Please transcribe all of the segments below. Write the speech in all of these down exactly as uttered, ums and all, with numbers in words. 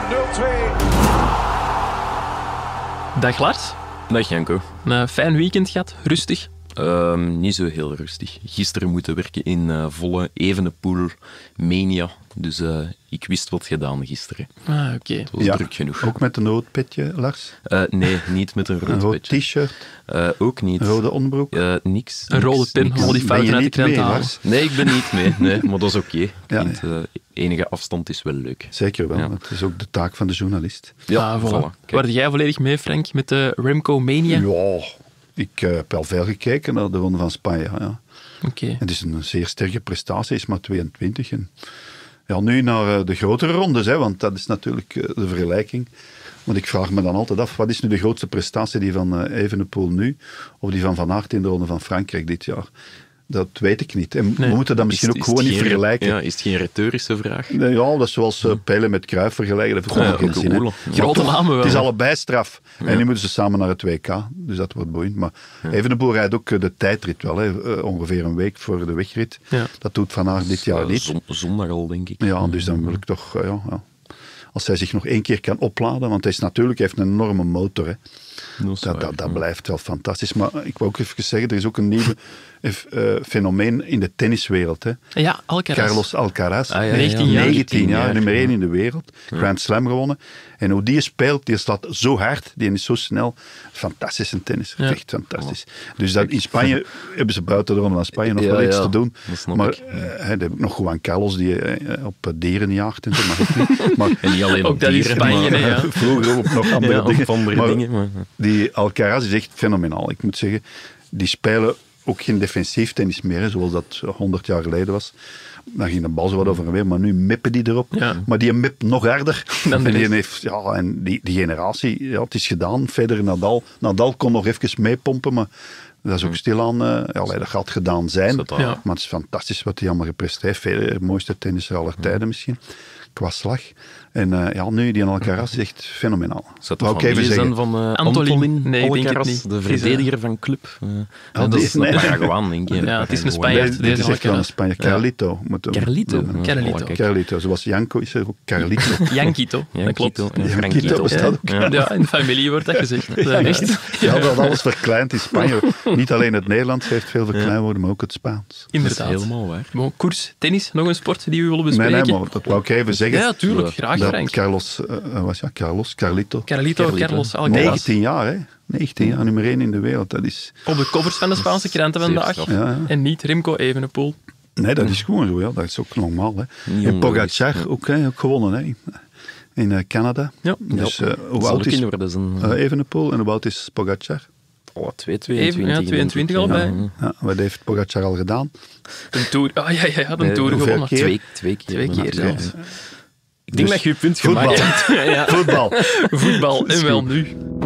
nul twee. Dag Lars. Dag Janko. Een fijn weekend gehad, rustig. Uh, niet zo heel rustig. Gisteren moeten werken in uh, volle Evenepoel Mania. Dus uh, ik wist wat gedaan gisteren. Ah, oké. Okay. Het was ja, druk genoeg. Ook met een rood petje, Lars? Uh, nee, niet met een rood, een rood petje. t-shirt? Uh, ook niet. Een rode onderbroek? Uh, niks. Een niks, rode pin, niks. al die fouten uit de krant halen. Nee, ik ben niet mee. Nee, maar dat is oké. Okay. Ja, ja. uh, enige afstand is wel leuk. Zeker wel. Ja. Het is ook de taak van de journalist. Ja, ah, voilà. voilà. Waar jij volledig mee, Frank, met de Remco Mania? Ja, ik uh, heb al veel gekeken naar de Ronde van Spanje. Ja. Okay. Het is een zeer sterke prestatie, is maar tweeëntwintig. En ja, nu naar uh, de grotere rondes, hè, want dat is natuurlijk uh, de vergelijking. Want ik vraag me dan altijd af, wat is nu de grootste prestatie, die van uh, Evenepoel nu, of die van Van Aert in de Ronde van Frankrijk dit jaar? Dat weet ik niet. En nee. we moeten dat misschien is, ook gewoon niet geen, vergelijken. Ja, is het geen retorische vraag? Nee, ja, dat is zoals uh, Pijlen met Cruijff vergelijken. Dat heeft ja, geen zin. Ja. Grote namen wel. Het is allebei straf. Ja. En nu moeten ze samen naar het W K. Dus dat wordt boeiend. Maar ja. Evenepoel rijdt ook de tijdrit wel. Hè. Uh, ongeveer een week voor de wegrit. Ja. Dat doet Van Aert dit jaar niet. Zon, zondag al, denk ik. Ja, dus dan wil ik toch... Uh, ja, ja. Als hij zich nog één keer kan opladen. Want hij is natuurlijk, heeft een enorme motor. Hè. Dat, dat, dat, dat blijft wel fantastisch. Maar ik wil ook even zeggen, er is ook een nieuw uh, fenomeen in de tenniswereld. Hè. Ja, Alcaraz. Carlos Alcaraz. Ah, ja, negentien jaar. negentien jaar, nummer één in de wereld. Grand Slam gewonnen. En hoe die speelt, die slaat zo hard, die is zo snel. Fantastische tennis. Ja. Echt fantastisch. Ja. Dus dat, in Spanje hebben ze buiten de Ronde van Spanje nog ja, wel iets ja, te doen. Maar uh, heb ik nog Juan Carlos die uh, op dieren jaagt en zo. Maar, maar, en niet alleen ook op dat dieren. In Spanje, maar, ja. Vroeger op nog andere ja, dingen. Op andere maar, dingen maar. Die Alcaraz is echt fenomenaal. Ik moet zeggen, die spelen ook geen defensief tennis meer, zoals dat honderd jaar geleden was. Dan ging de bal zo wat over en weer, maar nu mippen die erop. Ja. Maar die mip nog harder. Dan en die, heeft, ja, en die, die generatie, ja, het is gedaan. Federer, Nadal. Nadal kon nog even meepompen, maar dat is ook stilaan, uh, ja, dat gaat gedaan zijn. Ja. Maar het is fantastisch wat hij allemaal gepresteerd heeft. Federer, de mooiste tennisser aller tijden misschien, qua slag. En uh, ja, nu, die Alcaraz is echt fenomenaal. Zou het even zeggen van uh, Antolin, Antolin nee, Alcaraz, niet. de verdediger van club? Uh, ja, dat is een Paraguaan, denk ik. Ja, het is een Spanjaard. Dit is echt wel een Spanjaard. Carlito. Carlito? Carlito. Carlito. Zoals Janko is er ook Carlito. Jankito, dat klopt. Jankito bestaat ook. Ja, ja, in de familie wordt dat gezegd. Dat ja, echt. Ja, dat alles verkleind in Spanje. Niet alleen het Nederlands heeft veel verkleinwoorden, maar ook het Spaans. Inderdaad. Dat is helemaal waar. Bon, koers, tennis, nog een sport die we willen bespreken? Nee, nee, maar dat wou ik even zeggen. Ja, tuurlijk. Graag, Frank. Carlos, uh, was ja, Carlos, Carlito. Carlito, Carlito. Carlos Alcaraz. negentien jaar, hè. negentien jaar, nummer één in de wereld. Dat is... Op de covers van de Spaanse kranten vandaag. Ja, ja. En niet Remco Evenepoel. Nee, dat is gewoon zo. Ja. Dat is ook normaal. Hè. En Pogacar ja. ook, hè, ook gewonnen. Hè. In uh, Canada. Ja. Dus uh, hoe oud is uh, Evenepoel en hoe oud is Pogacar? Oh, twee, tweeëntwintig. Ja, tweeëntwintig al bij. Ja, ja, wat heeft Pogacar al gedaan? Een tour. Oh, ja, ja, ja, een tour nee, gewonnen. Keer? Twee, twee keer. Twee keer zelfs. Ja. Ik denk dus dat je je punt voetbal. gemaakt hebt. ja. Voetbal. Voetbal, en wel nu.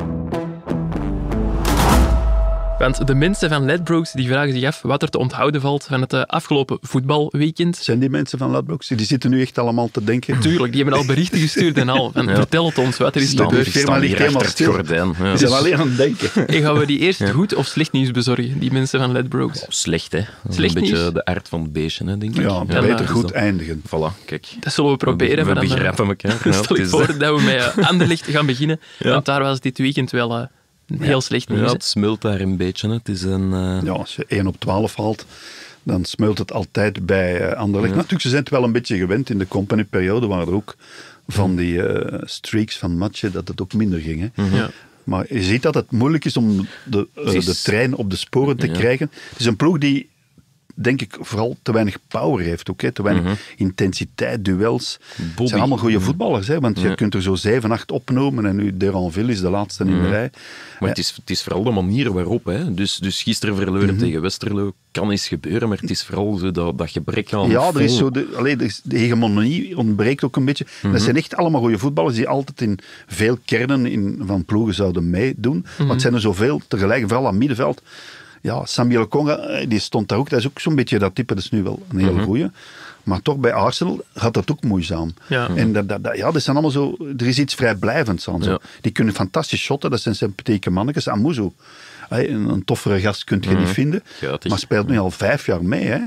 Want de mensen van Ladbrokes die vragen zich af wat er te onthouden valt van het afgelopen voetbalweekend. Zijn die mensen van Ladbrokes? Die zitten nu echt allemaal te denken. Tuurlijk, die hebben al berichten gestuurd en al. Van, ja. Vertel het ons, wat er is gebeurd. De firma ligt helemaal stil. Gordijn, ja. Die zijn alleen aan het denken. En gaan we die eerst ja. goed of slecht nieuws bezorgen, die mensen van Ladbrokes? Oh, slecht, hè. Dat slecht is een beetje nieuws. de aard van het beestje, hè, denk ik. Ja, ja beter goed dat. eindigen. Voilà, kijk. Dat zullen we proberen. We, we maar dan, begrijpen elkaar. Stel je voor dat we met uh, Anderlecht gaan beginnen, ja. want daar was dit weekend wel... Uh, heel ja. slecht nieuws. Ja, het smult daar een beetje. Hè. Het is een, uh... Ja, als je één op twaalf haalt, dan smult het altijd bij uh, Anderlecht. Ja. Natuurlijk, ze zijn het wel een beetje gewend. In de company-periode waren er ook van die uh, streaks van matchen dat het ook minder ging. Hè. Mm-hmm. Ja. Maar je ziet dat het moeilijk is om de, uh, is... de trein op de sporen te ja. krijgen. Het is een ploeg die, denk ik, vooral te weinig power heeft. Ook, hè. Te weinig mm-hmm. intensiteit, duels. Bobby. Het zijn allemaal goede voetballers, hè, want ja. je kunt er zo zeven, acht opnomen en nu Deranville is de laatste mm-hmm. in de rij. Maar het is, het is vooral de manier waarop. Hè. Dus, dus gisteren verloren mm-hmm. tegen Westerlo kan eens gebeuren, maar het is vooral zo dat, dat gebrek aan... Ja, er is zo de, allee, de, de hegemonie ontbreekt ook een beetje. Mm-hmm. Dat zijn echt allemaal goede voetballers die altijd in veel kernen in, van ploegen zouden meedoen. Mm-hmm. Maar het zijn er zoveel tegelijk, vooral aan middenveld. Ja, Samuel Conga, die stond daar ook. Dat is ook zo'n beetje dat type, dat is nu wel een hele mm-hmm. goeie. Maar toch, bij Arsenal gaat dat ook moeizaam. Ja. En dat, dat, dat, ja, dat zijn allemaal zo... Er is iets vrijblijvends aan. Zo. Ja. Die kunnen fantastisch shotten, dat zijn sympathieke mannetjes. Amuzu, een, een toffere gast kun je mm-hmm. niet vinden. Ja, maar speelt nu al vijf jaar mee. Hè.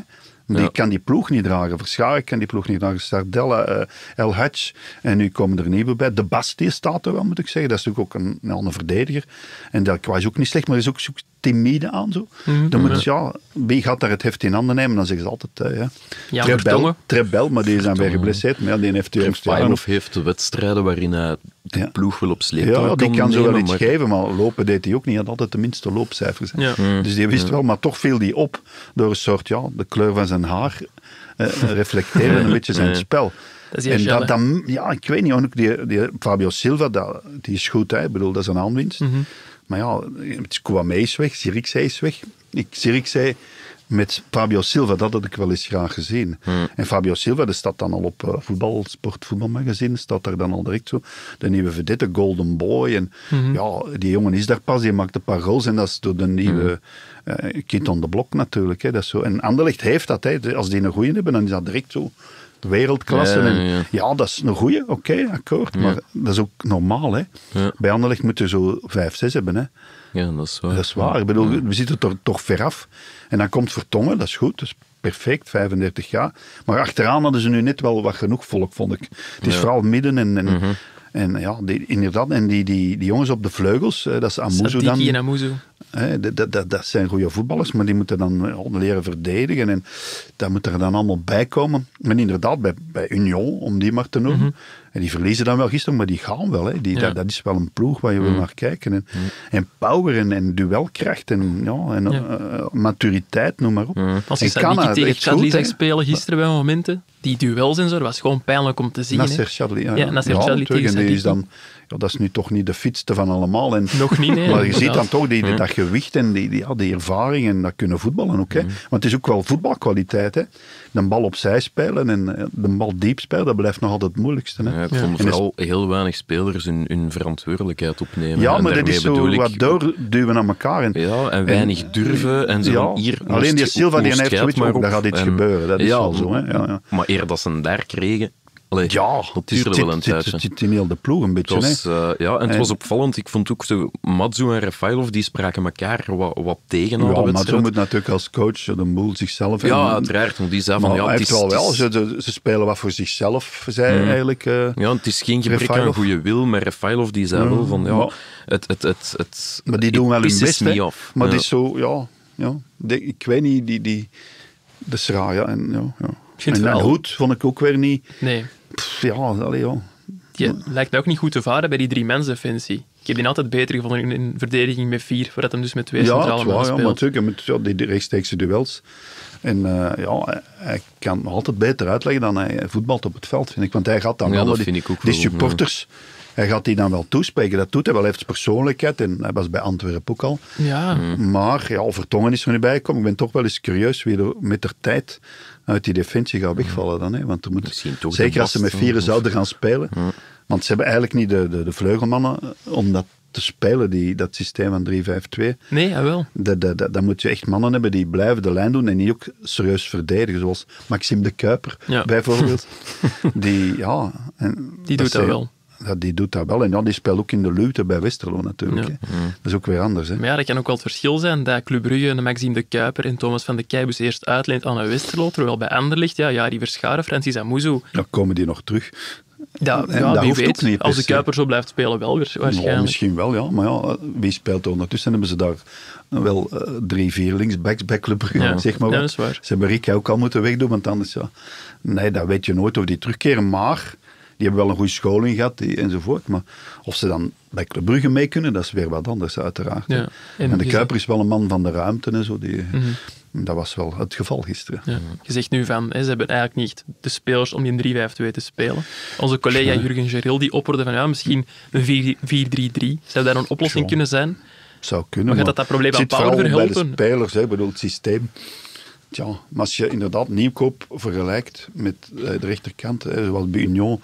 Die Ja. kan die ploeg niet dragen. Verscharen kan die ploeg niet dragen. Sardella, uh, El Hadj. En nu komen er nieuwe bij. De Basti staat er wel, moet ik zeggen. Dat is natuurlijk ook een, ja, een verdediger. En Delcroix is ook niet slecht, maar is ook zo timide aan. Zo. Mm-hmm. Dan moet, ja, wie gaat daar het heft in handen nemen? Dan zeggen ze altijd... Uh, ja. Ja, Trebel, Vertongen. Trebel, maar die is dan weer geblesseerd. Maar ja, die heeft de jongste jaren. Of heeft de wedstrijden waarin hij de Ja. ploeg wil op sleeptouw Ja, die kan zo wel nemen, iets maar- geven, maar lopen deed hij ook niet. Hij had altijd de minste loopcijfers. hè. Ja. Dus die wist wel, maar toch viel die op door een soort, ja, de kleur van zijn haar eh, reflecteren een beetje zijn Ja. spel. Dat is die En Gel, dat, hè. dat, ja, ik weet niet, ook die, die Fabio Silva, dat, die is goed, hè. Ik bedoel, dat is een aanwinst. Mhm. Maar ja, Kouamé is weg, Zirkzee is weg. Ik, Zirkzee met Fabio Silva, dat had ik wel eens graag gezien. En Fabio Silva, dat staat dan al op uh, voetbal, sport, voetbalmagazine, staat daar dan al direct zo. De nieuwe vedette, Golden Boy. En ja, die jongen is daar pas, die maakt een paar goals en dat is door de nieuwe uh, kid on the block natuurlijk. Hè. Dat is zo. En Anderlecht heeft dat, hè. Als die een goeie hebben, dan is dat direct zo wereldklasse. Ja, En, ja, ja. ja, dat is een goeie, oké, akkoord. Maar dat is ook normaal, hè. Ja. Bij Anderlecht moeten zo vijf, zes hebben, hè. Ja, dat is waar. Dat is waar. Ik bedoel, we zitten er toch ver af. En dan komt Vertongen, dat is goed, dat is perfect, vijfendertig jaar. Maar achteraan hadden ze nu net wel wat genoeg volk, vond ik. Het is Ja. vooral midden en, en, Mhm. en ja, die, inderdaad. En die, die, die jongens op de vleugels, eh, dat is Amuzu Sadiki en dan. Amuzu. Hè, dat, dat, dat, dat zijn goede voetballers, maar die moeten dan ja, leren verdedigen. En dat moet er dan allemaal bij komen. Maar inderdaad, bij, bij Union, om die maar te noemen. En die verliezen dan wel gisteren, maar die gaan wel. Hè. Die, Ja. dat, dat is wel een ploeg waar je wil naar kijken. En, en power en, en duelkracht en, ja, en Ja. uh, maturiteit, noem maar op. Als je En Sadiki Kana, tegen echt Chadli goed, zag hè. spelen gisteren bij momenten, die duels en zo, dat was gewoon pijnlijk om te zien. hè. Nasser Chadli. Ja, Ja, Nasser Chadli natuurlijk. tegen En die is Sadiki. dan, ja, dat is nu toch niet de fitste van allemaal. En, Nog niet, nee. maar je ziet dan inderdaad. toch die, dat gewicht en die, die, ja, die ervaring en dat kunnen voetballen ook. Hè. Want het is ook wel voetbalkwaliteit. Hè. De bal opzij spelen en eh, de bal diep spelen, dat blijft nog altijd het moeilijkste. Hè. Ja, ik Ja. vond En is- vooral heel weinig spelers hun, hun verantwoordelijkheid opnemen. Ja, En maar dat daarmee is zo bedoel ik- wat doorduwen aan elkaar. En, Ja, en weinig durven. En zo ja, van, hier, alleen die moest- Silva die moest heeft jij het zoiets, maar ook, op. daar gaat iets En- gebeuren. Dat is ja, wel zo. Hè. Ja, ja. Maar eer dat ze hem daar kregen, allee, Ja, dat het, duurde is, wel een het, het, tijdje. het zit in heel de ploeg een beetje. Het was, hè. eh, ja, en het En- was opvallend. Ik vond ook zo, Matsu en Rafailov, die spraken elkaar wat, wat tegen na Ja, de maar zo wedstrijd. moet natuurlijk als coach de boel zichzelf... Ja, en- uiteraard. Want die zei van, Maar ja, hij het heeft is, wel het wel, is- ze, ze- ze spelen wat voor zichzelf, zei Mm. eigenlijk. eh, ja, het is geen gebrek aan Rafailov. goede wil, maar Rafailov die zei wel van, ja, maar- het, het, het, het, maar die it doen wel hun pisses best, me hè. off. Maar Ja. het is zo, ja... ja de- ik weet niet, die... die de Sra, ja. En, ja, ja. vind en, het en wel- Hoed vond ik ook weer niet... Nee, Pff, ja, allee, ja. die lijkt mij ook niet goed te varen bij die drie defensie. Ik heb die altijd beter gevonden in, in verdediging met vier, voordat hem dus met twee Ja, centrale het mannen waar, ja, maar speelt. natuurlijk, met ja, die die rechtstreekse duels. En eh, ja, hij, hij kan nog altijd beter uitleggen dan hij voetbalt op het veld, vind ik. Want hij gaat dan Ja, wel dat die, vind ik ook die wel, supporters, hij gaat die dan wel toespreken. Dat doet hij wel, hij heeft persoonlijkheid en hij was bij Antwerpen ook al. Ja, Maar ja, Vertongen is er niet bij gekomen. Ik ben toch wel eens curieus wie er met de tijd uit die defensie gaat wegvallen dan. Hè? Want er moet, Misschien toch zeker de als ze met Bast, vieren of- zouden gaan spelen. Want ze hebben eigenlijk niet de, de, de vleugelmannen om dat te spelen, die, dat systeem van drie vijf twee. nee, jawel. Dat, dat, dat, dan moet je echt mannen hebben die blijven de lijn doen en die ook serieus verdedigen, zoals Maxime de Kuiper Ja. bijvoorbeeld. die, ja, en Die doet dat is- wel. Ja, die doet dat wel. En ja, die speelt ook in de luwte bij Westerlo natuurlijk. Ja. Hè. Dat is ook weer anders. Hè. Maar ja, dat kan ook wel het verschil zijn dat Club Brugge en Maxime de Kuiper en Thomas van de Keibus eerst uitleent aan een Westerlo, terwijl bij Anderlecht, ja, ja die Verscharen, Francis Amuzu, Ja, komen die nog terug? ja, En ja, dat wie hoeft weet, ook niet per als de se. Kuiper zo blijft spelen, wel weer- Ja, waarschijnlijk. misschien wel, ja. Maar ja, wie speelt er ondertussen? Hebben ze daar wel uh, drie, vier linksbacks bij Club Brugge, Ja, zeg maar ja, wat. dat is waar. Ze hebben Rick ook al moeten wegdoen, want anders, ja... Nee, dat weet je nooit of die terugkeren, maar... Die hebben wel een goede scholing gehad die, enzovoort. Maar of ze dan bij Club Brugge mee kunnen, dat is weer wat anders, uiteraard. hè. Ja, En, en de je Kuiper is wel een man van de ruimte en zo. Die, Mhm. Dat was wel het geval gisteren. Ja. Je zegt nu van, hè, ze hebben eigenlijk niet de spelers om die in drie vijf twee te spelen. Onze collega Jurgen Geril die opperde van, ja, misschien een vier drie drie. Zou daar een oplossing Ja. kunnen zijn? Zou kunnen. Maar gaat dat dat probleem het aan zit Power vooral bij de verhelpen? spelers, hè. Ik bedoel, het systeem. Tja, maar als je inderdaad nieuwkoop vergelijkt met eh, de rechterkant, hè, zoals bij Union,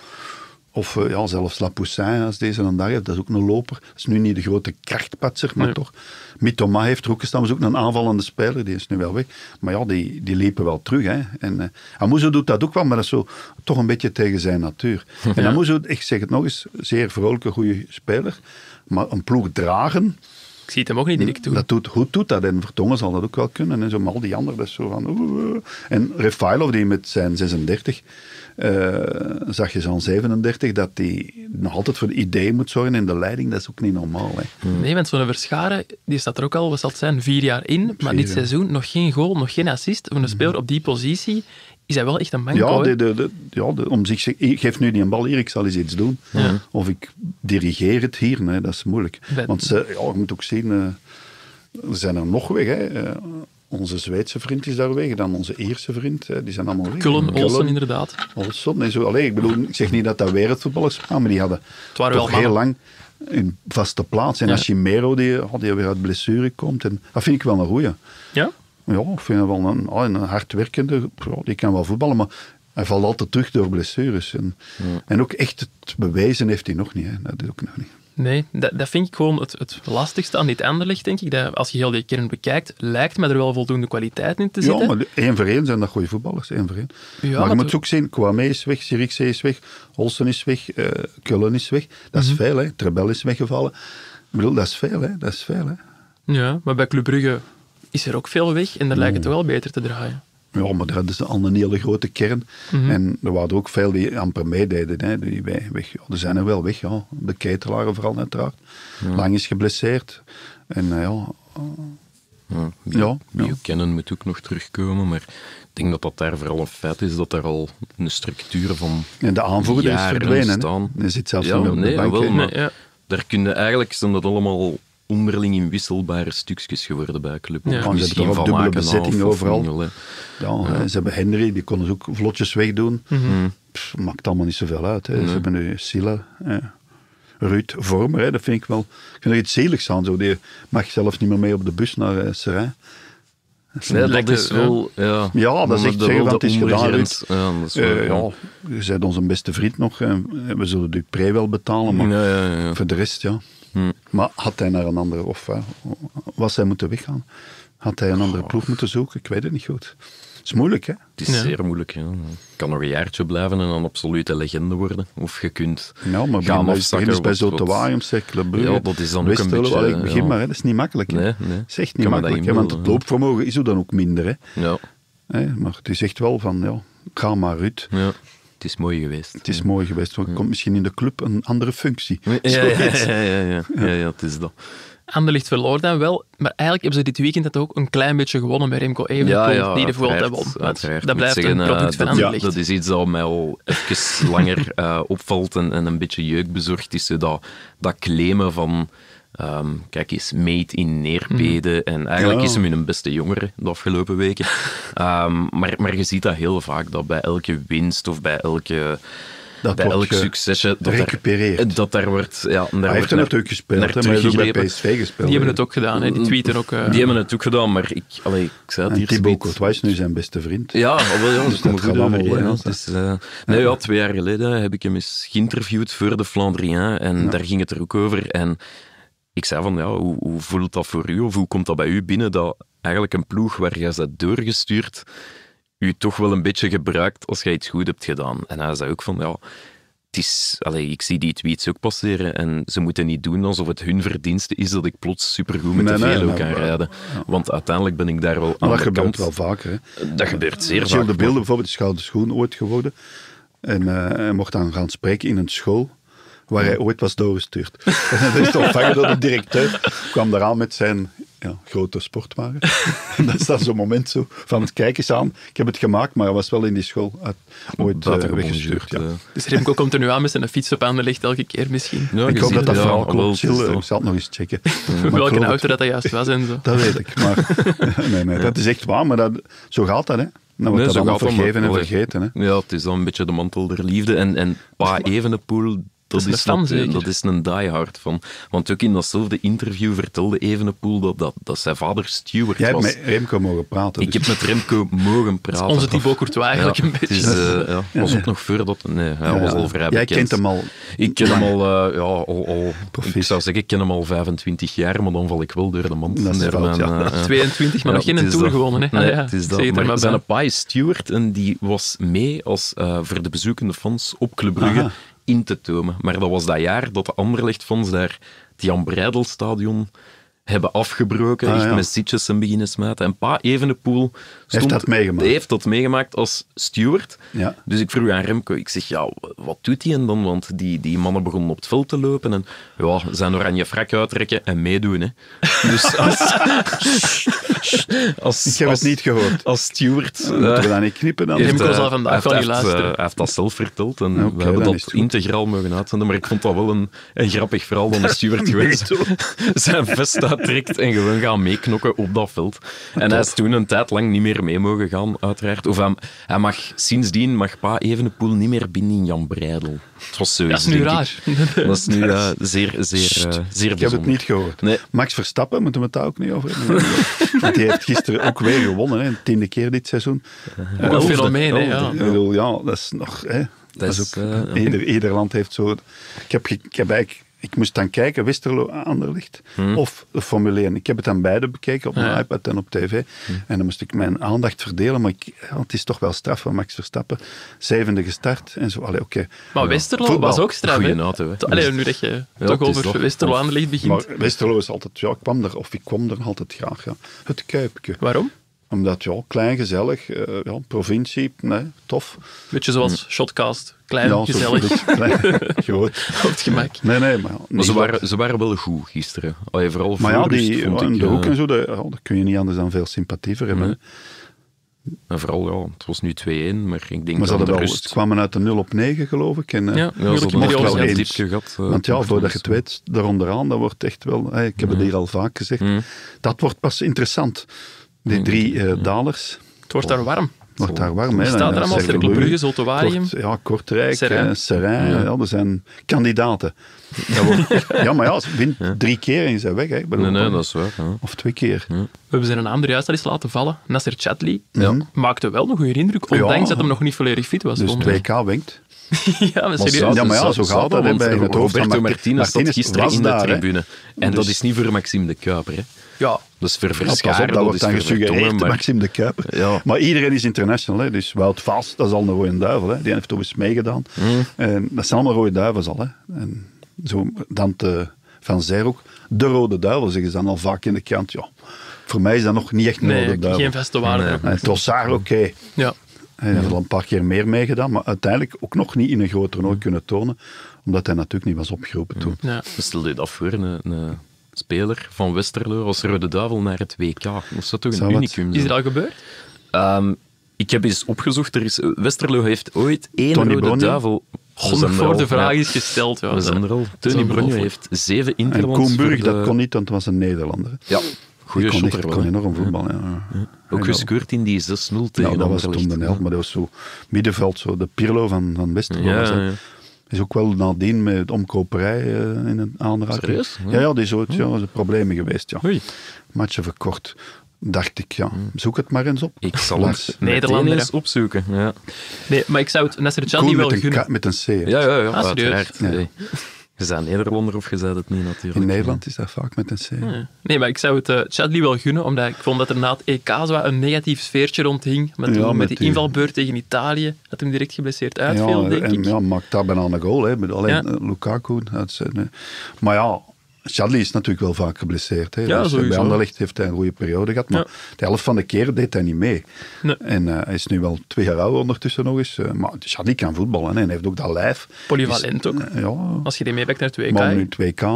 of eh, ja, zelfs Lapoussin, als deze dan daar heeft, dat is ook een loper. Dat is nu niet de grote krachtpatser, maar Nee. toch. Mitoma heeft er ook gestaan, is ook een aanvallende speler, die is nu wel weg. Maar ja, die, die liepen wel terug. Hè. En uh, Amuzu doet dat ook wel, maar dat is zo toch een beetje tegen zijn natuur. En Amuzu, ik zeg het nog eens, zeer vrolijke, goede speler. Maar een ploeg dragen... Ik Ik zie het hem ook niet direct doen. Dat doet, goed doet dat. En Vertongen zal dat ook wel kunnen. En zo, maar al die anderen, dat is zo van... oeh, oeh. En Refailov, die met zijn zesendertig... Uh, zag je zo'n zevenendertig, dat hij nog altijd voor de idee moet zorgen in de leiding. Dat is ook niet normaal. Hè. Nee, want zo'n Verscharen, die staat er ook al, wat zal het zijn, vier jaar in. Maar dit seizoen nog geen goal, nog geen assist. Voor een speler op die positie is hij wel echt een manco. Ja, de, de, de, ja de, om zich, ik geef nu die een bal hier, ik zal eens iets doen. Ja. Of ik dirigeer het hier, nee, dat is moeilijk. Bij, Want ze, ja, je moet ook zien, uh, er zijn er nog weg. Hè. Uh, onze Zweedse vriend is daar weg, dan onze Ierse vriend, uh, die zijn allemaal weg. Kullen, Olsen inderdaad. Olsen, nee, zo, allez, ik bedoel, ik zeg niet dat dat wereldvoetballers waren, maar die hadden toch wel heel lang een vaste plaats. En ja. Chimero, die, oh, die weer uit blessure komt, en, dat vind ik wel een goeie. Ja? Ja, ik vind hem wel een, een hardwerkende, die kan wel voetballen, maar hij valt altijd terug door blessures. En, ja. en ook echt het bewijzen heeft hij nog niet. Hè. Dat is ook nog niet. Nee, dat, dat vind ik gewoon het, het lastigste aan dit Anderlecht, denk ik. Dat als je heel die kern bekijkt, lijkt me er wel voldoende kwaliteit in te zitten. Ja, maar één voor één zijn dat goede voetballers. Één voor één. Ja, maar je moet we... ook zien, Kwame is weg, Zirikzee is weg, Olsen is weg, uh, Kullen is weg. Dat is mm-hmm. veel, hè. Trebel is weggevallen. Ik bedoel, dat is veel, hè. Dat is veel, hè. Ja, maar bij Club Brugge is er ook veel weg en daar lijkt het wel beter te draaien. Ja, maar dat hadden ze al een hele grote kern. Mm-hmm. En er waren ook veel die amper meededen. Hè, die weg. Ja, er zijn er wel weg, ja. De Ketelaren vooral uiteraard. Ja. Lang is geblesseerd. En uh, ja... Uh, ja, ja, Buchanan ja. moet ook nog terugkomen, maar ik denk dat dat daar vooral een feit is, dat er al een structuur van en de aanvoerder is verdwenen. Hij zit zelfs ja, niet meer op nee, de bank. Wel, maar nee, ja. Daar kun je eigenlijk, zijn dat allemaal onderling inwisselbare stukjes geworden bij Club. Ja. Oh, ze hebben toch ook dubbele bezetting overal. Nul, ja, ja. Ze hebben Henry, die konden ze ook vlotjes wegdoen. Mm-hmm. Pff, maakt allemaal niet zoveel uit. Hè. Nee. Ze hebben nu Silla, eh, Ruud Vormer, hè. Dat vind ik wel... Ik vind er iets zieligs aan. Zo. Die mag zelfs niet meer mee op de bus naar uh, Seraing. Nee, dat is wel... Ja, ja dat is echt zeggen van het is gedaan, Ruud. Ja, dat is wel, uh, ja. ja, je bent onze beste vriend nog. Uh, we zullen Dupré wel betalen, maar ja, ja, ja. voor de rest, ja. Hmm. Maar had hij naar een andere... Of uh, was hij moeten weggaan? Had hij een andere ploeg moeten zoeken? Ik weet het niet goed. Het is moeilijk, hè? Het is ja. zeer moeilijk. Ja. Je kan nog een jaartje blijven en een absolute legende worden. Of je kunt ja, maar gaan afzakken. Ja, bij Zotewaaium, Cercle Brugge. Ja, dat is dan ook een beetje... Allee, begin ja. maar, hè. Dat is niet makkelijk. Hè. Nee, nee. Dat is echt niet kan makkelijk, hè, want het loopvermogen is er dan ook minder. Hè. Ja. Hè, maar het is echt wel van, ja, ga maar Ruud. Ja. Het is mooi geweest. Het is ja. mooi geweest. Er komt misschien in de club een andere functie. Ja, ja, ja, ja, ja, ja. ja, ja het is dat. Anderlecht verloor dan wel, maar eigenlijk hebben ze dit weekend het ook een klein beetje gewonnen met Remco Evenepoel, ja, ja, die de Vuelta won. Dat blijft zeggen, een product van dat, Anderlecht. Ja, dat is iets dat mij al even langer uh, opvalt en, en een beetje jeuk bezorgd is. Dat, dat claimen van... Um, kijk eens, made in Neerpede. Mm. En eigenlijk ja. is hem een beste jongere de afgelopen weken. Um, maar, maar je ziet dat heel vaak, dat bij elke winst of bij elke... Dat bij elk succesje dat gerecupereerd. Dat daar wordt... Ja, daar hij heeft er natuurlijk gespeeld, hè, maar hij heeft ook bij P S V gespeeld. Die hebben het ook gedaan, hè. Die tweeten ook... Uh... Die hebben het ook gedaan, maar ik, allee, ik zei het en hier... Thibaut Courtois is nu zijn beste vriend. Ja, wel, ja, dus dat moet allemaal over, ja. is, uh, Nee, ja, twee jaar geleden heb ik hem eens geïnterviewd voor de Flandrien en ja. daar ging het er ook over. En ik zei van, ja, hoe, hoe voelt dat voor u? Of hoe komt dat bij u binnen dat eigenlijk een ploeg waar jij bent doorgestuurd u toch wel een beetje gebruikt als jij iets goed hebt gedaan? En hij zei ook van, ja... Het is, allez, ik zie die tweets ook passeren en ze moeten niet doen alsof het hun verdienste is dat ik plots supergoed met nee, de velo nee, kan nee, rijden. Ja. Want uiteindelijk ben ik daar wel aan maar de dat kant. gebeurt wel vaker. Hè? Dat gebeurt zeer Gilles vaak. de Beelden bijvoorbeeld is gouden schoen ooit geworden. En uh, hij mocht dan gaan spreken in een school waar hij ooit was doorgestuurd. En dat is toch vangen door de directeur. Kwam eraan met zijn ja, grote sportwagen. En dat is dan zo'n moment zo van het kijk eens aan. Ik heb het gemaakt, maar hij was wel in die school uit, ooit uh, weggestuurd. Ja. Dus Remco komt er nu aan met zijn fiets op Anderlecht elke keer misschien. Ja, ik hoop dat dat ja, verhaal klopt. Gilles, ik zal het nog eens checken. Ja. Welke auto het, dat dat juist was en zo. Dat weet ik, maar nee, nee, dat is echt waar, maar dat, zo gaat dat, hè. Dan wordt nee, dat allemaal vergeven en vergeten. Hè. Ja, het is dan een beetje de mantel der liefde. En, en Pa Evenepoel... Dat, dat, is fan, dat, dat is een diehard van. Want ook in datzelfde interview vertelde Evenepoel dat, dat, dat zijn vader steward Jij was. Jij hebt met Remco mogen praten. Ik dus. heb met Remco mogen praten. Onze Thibaut Courtois eigenlijk ja, een beetje. Het is, uh, ja, ja, was ook nog voordat... Nee, hij ja, was al vrij Jij bekend. kent hem al... Ik ken hem al... Uh, ja, al, al ik zou zeggen, ik ken hem al vijfentwintig jaar, maar dan val ik wel door de mand. Dat is fout, ja. uh, tweeëntwintig, maar ja, nog geen Tour dat. gewonnen. Hè? Nee, ah, ja. het is dat. Maar, maar zijn pa is steward en die was mee als uh, voor de bezoekende fans op Club Brugge... Aha. in te tomen. Maar dat was dat jaar dat de Anderlecht-fans daar het Jan Breidelstadion hebben afgebroken, Ah, echt ja. met zitjes en beginnen smijten. En Pa Evenepoel stond, dat meegemaakt? heeft dat meegemaakt als steward. Ja. Dus ik vroeg aan Remco, ik zeg, ja, wat doet hij dan? Want die, die mannen begonnen op het veld te lopen en ja, zijn oranje frak uittrekken en meedoen. Hè. Dus als, als, Ik heb als, het niet gehoord. als steward... Uh, moeten we eh, dat niet knippen dan? heeft, Remco eh, zal vandaag heeft- wel niet heeft, eh, luisteren. Hij heeft dat zelf verteld en Oké, we hebben dan is dat het goed. integraal mogen uitzenden. Maar ik vond dat wel een, een grappig verhaal dan de steward geweest. Zijn vest uittrekt en gewoon gaan meeknokken op dat veld. En hij is toen een tijd lang niet meer mee mogen gaan, uiteraard. Of hij, hij mag, sindsdien mag Pa Evenepoel niet meer binnen in Jan Breidel. Het was zoiets, Dat is nu denk raar. ik. Dat is nu uh, zeer, zeer, uh, zeer bijzonder. Ik heb het niet gehoord. Nee. Max Verstappen, moeten we het daar ook niet over hebben? Want die heeft gisteren ook weer gewonnen, hè, een tiende keer dit seizoen. Ook een fenomeen, hè, ja. Ik bedoel, ja, dat is nog... Hè, dat is is, ook, eh, ieder, ieder land heeft zo... Ik, heb, ge- ik, heb eigenlijk, ik moest dan kijken, Westerlo Anderlecht of de Formule één. Ik heb het dan beide bekeken, op mijn Ja. iPad en op tv. En dan moest ik mijn aandacht verdelen, maar ik, ja, het is toch wel straf van Max Verstappen. Zevende gestart en zo. Allee, oké. Maar Westerlo Voetbal. was ook straf, hè? Goeie auto, hè. To- Allee, nu dat je Ja, toch het is over toch- Westerlo Anderlecht begint. Maar Westerlo is altijd... Ja, ik kwam er, of ik kwam er altijd graag. Ja. Het Kuipje. Waarom? Omdat, ja, klein, gezellig, eh, ja, provincie, nee, tof. Beetje zoals Shotcast. Klein, Ja, zo gezellig, beetje klein, groot. op het gemak. Nee, nee, maar... Maar niet ze wat- waren, ze waren wel goed gisteren. Allee, vooral Maar ja, voor rust die, vond in ik, de eh, hoek en zo, daar, ja, daar kun je niet anders dan veel sympathie voor hebben. Nee. En vooral, ja, het was nu twee-één, maar ik denk Maar ze dat hadden de wel, rust... het kwamen uit de nul op negen, geloof ik. En, eh, Ja, Ja, ze moeilijk hadden met nog die wel wel een eens. diepje gehad. eh, Want ja, op voordat je ons. het weet, daaronderaan, dat wordt echt wel... eh, ik heb het hier al vaak gezegd. Mm. Dat wordt pas interessant. Die drie eh, dalers, Het wordt daar warm. wordt daar warm. Hè. Er staat Dan er allemaal Cercle Cercle Brugge, Zoltewarium. Kort, ja, Kortrijk, Serijn. eh, Serijn, ja. er zijn kandidaten. Dat wordt, ja, maar ja, ze wint drie keer en je bent weg. Hè. Ik bedoel, Nee, nee, dat is waar. Ja. Of twee keer. We hebben zijn naam er juist al eens laten vallen. Nasser Chadli. Ja. Maakte wel nog een indruk, ondanks Ja. dat hem nog niet volledig fit was. Dus vond twee ik. K wenkt. Ja, maar serieus. Ja, maar ja, zou- zo zou gaat dat, hè, want bij het hoofd van Roberto Marti- Martinez zat Martinez gisteren was in de daar, hè. tribune. En Dus- dat is niet voor Maxime de Kuiper. Hè. Ja, Dat is voor Ja, pas Verscharen, op, dat dat wordt is dan voor gesuggereerd, Vertongen, maar... Maxime de Kuiper. Ja. Maar iedereen is international. Hè. Dus Wout Vaas, dat is al een rode duivel. Hè. Die heeft toch eens meegedaan. En dat zijn allemaal rode duivels al. Hè. En zo, Dante van Zijr ook. De rode duivel, zeggen ze dan al vaak in de krant. Ja, voor mij is dat nog niet echt een rode nee, duivel. geen vaste waarde. Nee. En Trossard, oké. Ja. Hij heeft al een paar keer meer meegedaan, maar uiteindelijk ook nog niet in een groot toernooi kunnen tonen, omdat hij natuurlijk niet was opgeroepen toen. Ja. Stel je dat voor, een, een speler van Westerlo als Rode Duivel naar het W K. Dat zou toch een Zou het- unicum Is zijn? er al gebeurd? Ehm, ik heb eens opgezocht, er is, Westerlo heeft ooit één Tony Rode Bronje? Duivel... We zijn Nog er voor al, de vraag ja. is gesteld. Ja, We zijn er al. Dat Tony is Bronje ongelooflijk. heeft zeven En interlands Koen Burg, voor de- dat kon niet, want het was een Nederlander. Ja, Die goede kon, shotter echt, wel. kon hè. enorm voetballen. Ja. Ja. Ook En gescoord in die zes nul tegen Nou, dat was Anderlecht. toen de helft, maar dat was zo middenveld, zo de Pirlo van, van Westerlo. Ja, was dat. ja. Is ook wel nadien met de omkoperij eh, in een aanraking. Serieus? Ja, ja, die is ooit, ja, was er problemen geweest. Ja. Oei. Matchen verkort. Dacht ik, ja, zoek het maar eens op. Ik zal Lars. het Nederlander, meteen hè. eens opzoeken. Ja, Nee, maar ik zou het Nasser Chadli Koen wel met een, gunnen. K- met een C. hè. ja, ja, ja Ah, serieus? uiteraard. Ja. Nee. Je bent Nederlander of je bent het niet, natuurlijk. In Nederland is dat vaak met een C. Ja. Nee, maar ik zou het uh, Chadli wel gunnen, omdat ik vond dat er na het E K zo wat een negatief sfeertje rondhing. Met, Ja, met, met die die- invalbeurt tegen Italië, dat hem direct geblesseerd uitviel, ja, denk en ik. ja, maakt daar bijna een goal. Hè. Met alleen Ja. eh, Lukaku. Dat is, eh, nee. Maar ja, Chadli is natuurlijk wel vaak geblesseerd. Hè. Ja, Dus, eh, sowieso. bij Anderlecht heeft hij een goede periode gehad, maar Ja. de helft van de keren deed hij niet mee. Nee. En eh, hij is nu wel twee jaar ouder ondertussen nog eens. eh, maar Chadli kan voetballen hè. En hij heeft ook dat lijf. Polyvalent ook. Eh, ja, Als je die meepakt naar het W K. maar nu twee K.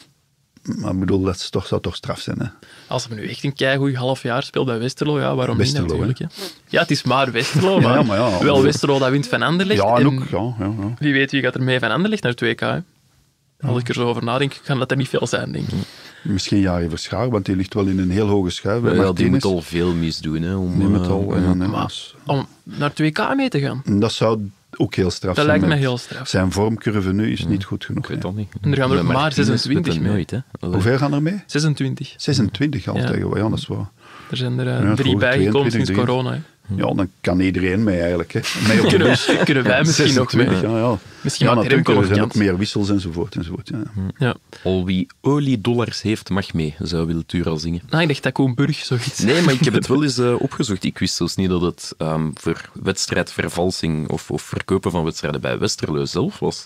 Maar ik bedoel, dat is toch, zou toch straf zijn. Hè. Als hij nu echt een keigoed half jaar speelt bij Westerlo, ja, waarom Westerlo, niet natuurlijk. Hè. Ja, het is maar Westerlo, Ja, maar, maar ja. wel Westerlo dat wint van Anderlecht. Ja, en en ook. Ja, ja, ja. wie weet wie gaat er mee van Anderlecht naar het W K. Hè. Als ik er zo over nadenk, kan dat er niet veel zijn, denk ik. Misschien Jari Verschaar, want die ligt wel in een heel hoge schuif bij Ja, die Martinez. moet al veel misdoen. Hè, om, Die moet eh, al, ja. en dan, hè, Maar dus- om naar het W K mee te gaan, dat zou ook heel straf dat zijn. lijkt me met- heel straf. Zijn vormcurve nu is niet goed genoeg. Ik weet hè. dat niet. En er gaan er Met maar Martinez zesentwintig weet het mee. nooit, hè. Allee. Hoeveel gaan er mee? zesentwintig. zesentwintig al Ja. tegen. Ja, dat is waar. Er zijn er eh, Ja, drie vroeger bijgekomen sinds tweeëntwintig, corona. Hè. Ja, dan kan iedereen mee eigenlijk. Hè. Mee op de Kunnen, bus. kunnen wij misschien nog mee? zesentwintig, Ja, ja. Misschien ja, maakt natuurlijk. Remco Er nog zijn ook kans. meer wissels enzovoort. enzovoort ja. Ja. Al wie oliedollars heeft, mag mee, zou Wiltura zingen. Nou, ik dacht dat Koen Burg zoiets. Nee, maar ik heb het wel eens eh, opgezocht. Ik wist zelfs niet dat het ehm, voor wedstrijdvervalsing of, of verkopen van wedstrijden bij Westerlo zelf was.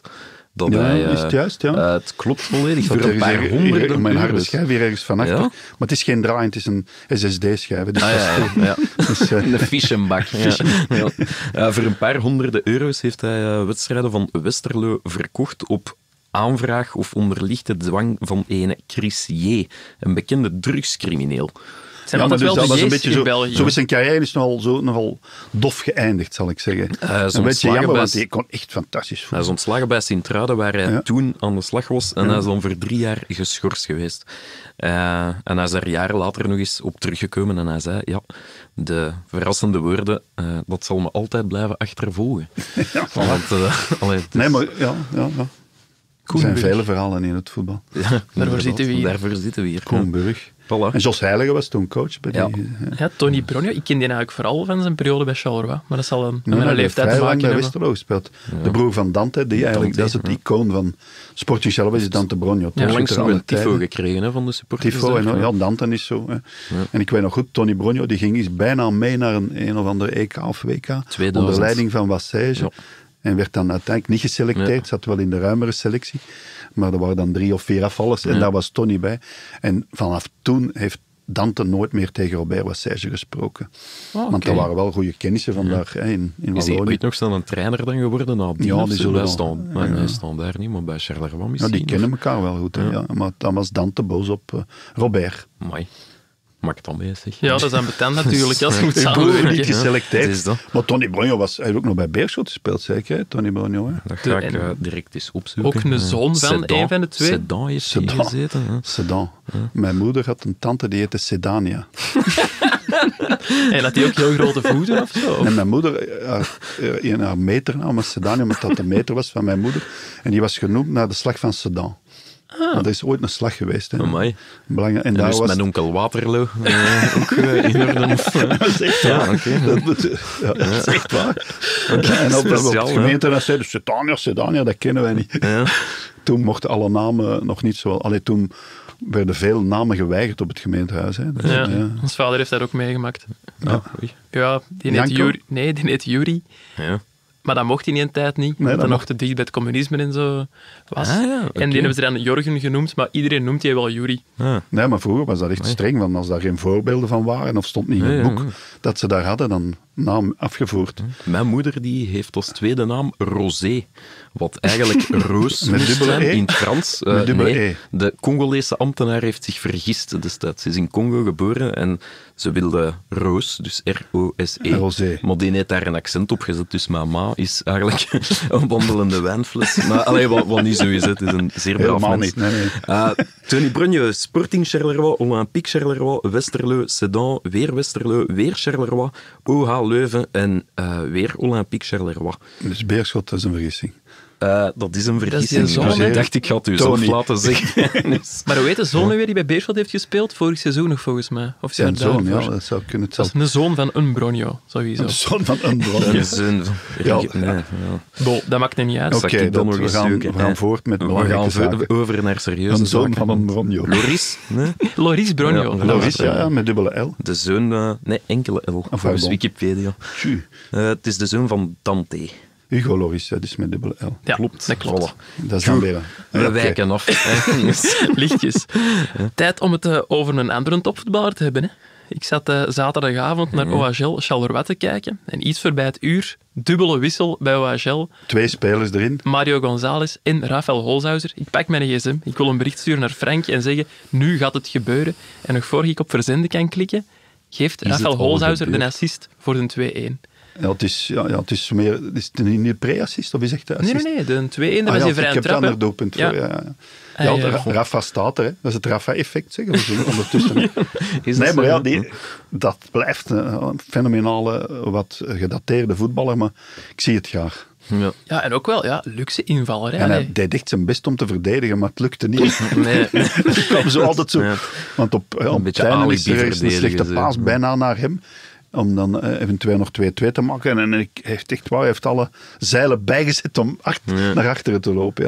Dat Ja, hij, uh, is het juist, ja. Uh, het klopt volledig. Voor een paar hier, honderden hier, mijn harde euro's. schijf hier ergens van achter. Ja? Maar het is geen draai, het is een S S D-schijf. Dus Ah, ja, ja, ja. dus, uh, Een fischenbak. Ja. Ja. Uh, voor een paar honderden euro's heeft hij uh, wedstrijden van Westerlo verkocht op aanvraag of onder lichte dwang van ene Chris J., een bekende drugscrimineel. Zijn ja, maar altijd dus wel dat de was een J's beetje in zo, België. zo is zijn carrière is nogal, zo, nogal dof geëindigd, zal ik zeggen. Uh, een beetje jammer, bij... want hij kon echt fantastisch voetballen. Hij is ontslagen bij Sint-Truiden, waar hij Ja. toen aan de slag was. En Ja. hij is dan voor drie jaar geschorst geweest. Uh, en hij is daar jaren later nog eens op teruggekomen en hij zei, ja, de verrassende woorden, uh, dat zal me altijd blijven achtervolgen. Ja, Want, uh, allee, het is- Nee, maar ja, ja, ja. Er zijn vele verhalen in het voetbal. Ja, Daarvoor zitten we hier. Daarvoor zitten we hier. Koenburg. Voilà. En Jos Heilige was toen coach bij Ja. die... Ja. Ja, Tony Bronjo, ik ken die eigenlijk vooral van zijn periode bij Charleroi, maar dat zal een, met Nee, mijn hij heeft leeftijd te vrij lang maken bij hebben. Westerlo gespeeld. De broer van Dante, die eigenlijk, dat is het icoon van Sporting Charleroi, is Dante Bronjo. Ja. Onlangs nog alle een tifo tijden. gekregen hè, van de supporters. Tifo, en, daar. ja, Dante is zo. Hè. En ik weet nog goed, Tony Bronjo, die ging eens bijna mee naar een, een of ander E K of W K, tweeduizend. onder leiding van Wassage. Ja. En werd dan uiteindelijk niet geselecteerd, Ja. zat wel in de ruimere selectie. Maar er waren dan drie of vier afvallers en Ja. daar was Tony bij. En vanaf toen heeft Dante nooit meer tegen Robert Wassage gesproken. Oh, Want oké. dat waren wel goede kennissen vandaag hè, in, in Is hij Wallonië. ooit nog snel een trainer dan geworden? Nou, die, Ja, of die zo? zullen Bij wel. staan, Ja, nee, ja. staan daar niet, maar bij Charleroi Ja, misschien. die kennen elkaar wel goed. Hè, Ja. ja. Maar dan was Dante boos op uh, Robert. Amai. Maak het dan mee, zeg. Ja, dat is aan betend natuurlijk, als je moet Broer niet samenwerken. Ja, geselecteerd. het is dat. Maar Tony Bronjo was hij heeft ook nog bij Beerschot gespeeld, zeker? Hè? Tony Bronjo. Hè? Dat ga De- ik en- uh, direct eens opzoeken. Ook een zoon van Sedan. een van de twee? Sedan heeft hij Sedan. gezeten. Hè. Sedan. Mijn moeder had een tante die heette Sedania. En had hij ook heel grote voeten of zo? En mijn moeder, haar, in haar meternaam was Sedania, omdat dat de meter was van mijn moeder. En die was genoemd naar de slag van Sedan. Ah. Want er is ooit een slag geweest. Hè? Amai. Belangrijk. En En daar dus was mijn onkel Waterloo uh, ook uh, in orde. Of, uh, dat is echt ja, waar. oké. Dat, moet- ja, dat is echt waar. En op, op speciaal, het hè? gemeenteraad zeiden Sedania, Sedania, dat kennen wij niet. Ja. Toen mochten alle namen nog niet zo... Allee, toen werden veel namen geweigerd op het gemeentehuis. Hè. Dus, Ja, ja. ons vader heeft dat ook meegemaakt. Ja. Oei. Ja, die heet Janko? Juri. Nee, die heet Juri. Ja. Maar dat mocht hij in die tijd niet, dat omdat hij nog mocht- te dicht bij het communisme en zo was. Ah, ja, oké. En die hebben ze dan Jorgen genoemd, maar iedereen noemt die wel Juri. Ah. Nee, maar vroeger was dat echt Amai. streng. Want als daar geen voorbeelden van waren of stond niet in het Ja, ja, boek ja. dat ze daar hadden, dan naam afgevoerd. Mijn moeder die heeft als tweede naam Rosé. Wat eigenlijk roos Met moest dubbele zijn E? in het Frans. Eh, Met dubbele nee, E. de Congolese ambtenaar heeft zich vergist destijds. Ze is in Congo geboren en ze wilde Roos, dus R O S E. Rosé. Maar die heeft daar een accent op gezet, dus mama is eigenlijk een wandelende wijnfles. Maar allee, wat, wat niet zo is, het is een zeer braaf Helemaal mens. niet, nee, nee. Uh, Tony Bronje, Sporting Charleroi, Olympique Charleroi, Westerlo, Sedan, weer Westerlo, weer Charleroi, O H Leuven en uh, weer Olympique Charleroi. Dus Beerschot, dat is een vergissing. Uh, dat is een vergissing. die zoon, Dus hè? ik dacht, ik ga het u Tony. zelf laten zeggen. Dus- Maar hoe heet de zoon nu weer die bij Beerschot heeft gespeeld? Vorig seizoen nog volgens mij. Of Zijn jaar zoon, daarvoor. ja, dat zou kunnen. Het Dat zal is een zoon van een Bronjo, sowieso. de zoon van een bron. Een zoon van- Ja, nee, ja. ja. Bo, dat maakt er niet uit. Oké, Zal ik dan dat- nog we eens gaan- zoeken, we gaan hè? voort met We belangrijke gaan zaken. ver- over naar serieuze Een zoon zaken. van een Bronjo. Loris? Nee? Loris Bronjo. Ja, Loris, ja, ja, met dubbele L. De zoon... uh, nee, enkele L. Volgens pardon. Wikipedia. Tju. Uh, het is de zoon van Dante. Hugo Loris, dat is met dubbele L. Ja, Klopt. dat klopt. Voilà. Dat is dan weer een... We Oké. wijken af. hè. Dus- Lichtjes. Tijd om het eh, over een andere topvoetballer te hebben. Hè. Ik zat eh, zaterdagavond naar O H L Charleroi te kijken. En iets voorbij het uur, dubbele wissel bij O H L. Twee spelers erin. Mario González en Rafael Holzhauser. Ik pak mijn gsm, ik wil een bericht sturen naar Frank en zeggen, nu gaat het gebeuren. En nog voor ik op verzenden kan klikken, geeft het Rafael al Holzhauser de gebeurd? assist voor de twee-een. Ja, het is, ja, ja, het is meer... Is het niet de pre-assist of is echt de Nee, assist? nee, nee, de twee-een, dat Ah, was ja, die vrij ik heb het trap. hè. ander doelpunt Ja. voor. Ja, ja. Ah, Ja, ja. Ra- Rafa staat er, hè. Dat is het Rafa-effect, zeggen we zo ondertussen. Is Nee, dat maar zo? ja, die, dat blijft een fenomenale, wat gedateerde voetballer, maar ik zie het graag. Ja. Ja, en ook wel, ja, luxe invaller. Hè. En hij Allee. deed echt zijn best om te verdedigen, maar het lukte niet. Nee, nee. Het kwam zo altijd zo. Ja. Want op, ja, op beetje het einde is er eens een alibi-verdedigen, slechte zo. paas bijna naar hem. Om dan eh, eventueel nog twee-twee te maken. En hij heeft echt waar, hij heeft alle zeilen bijgezet om acht, Ja. naar achteren te lopen. Ja.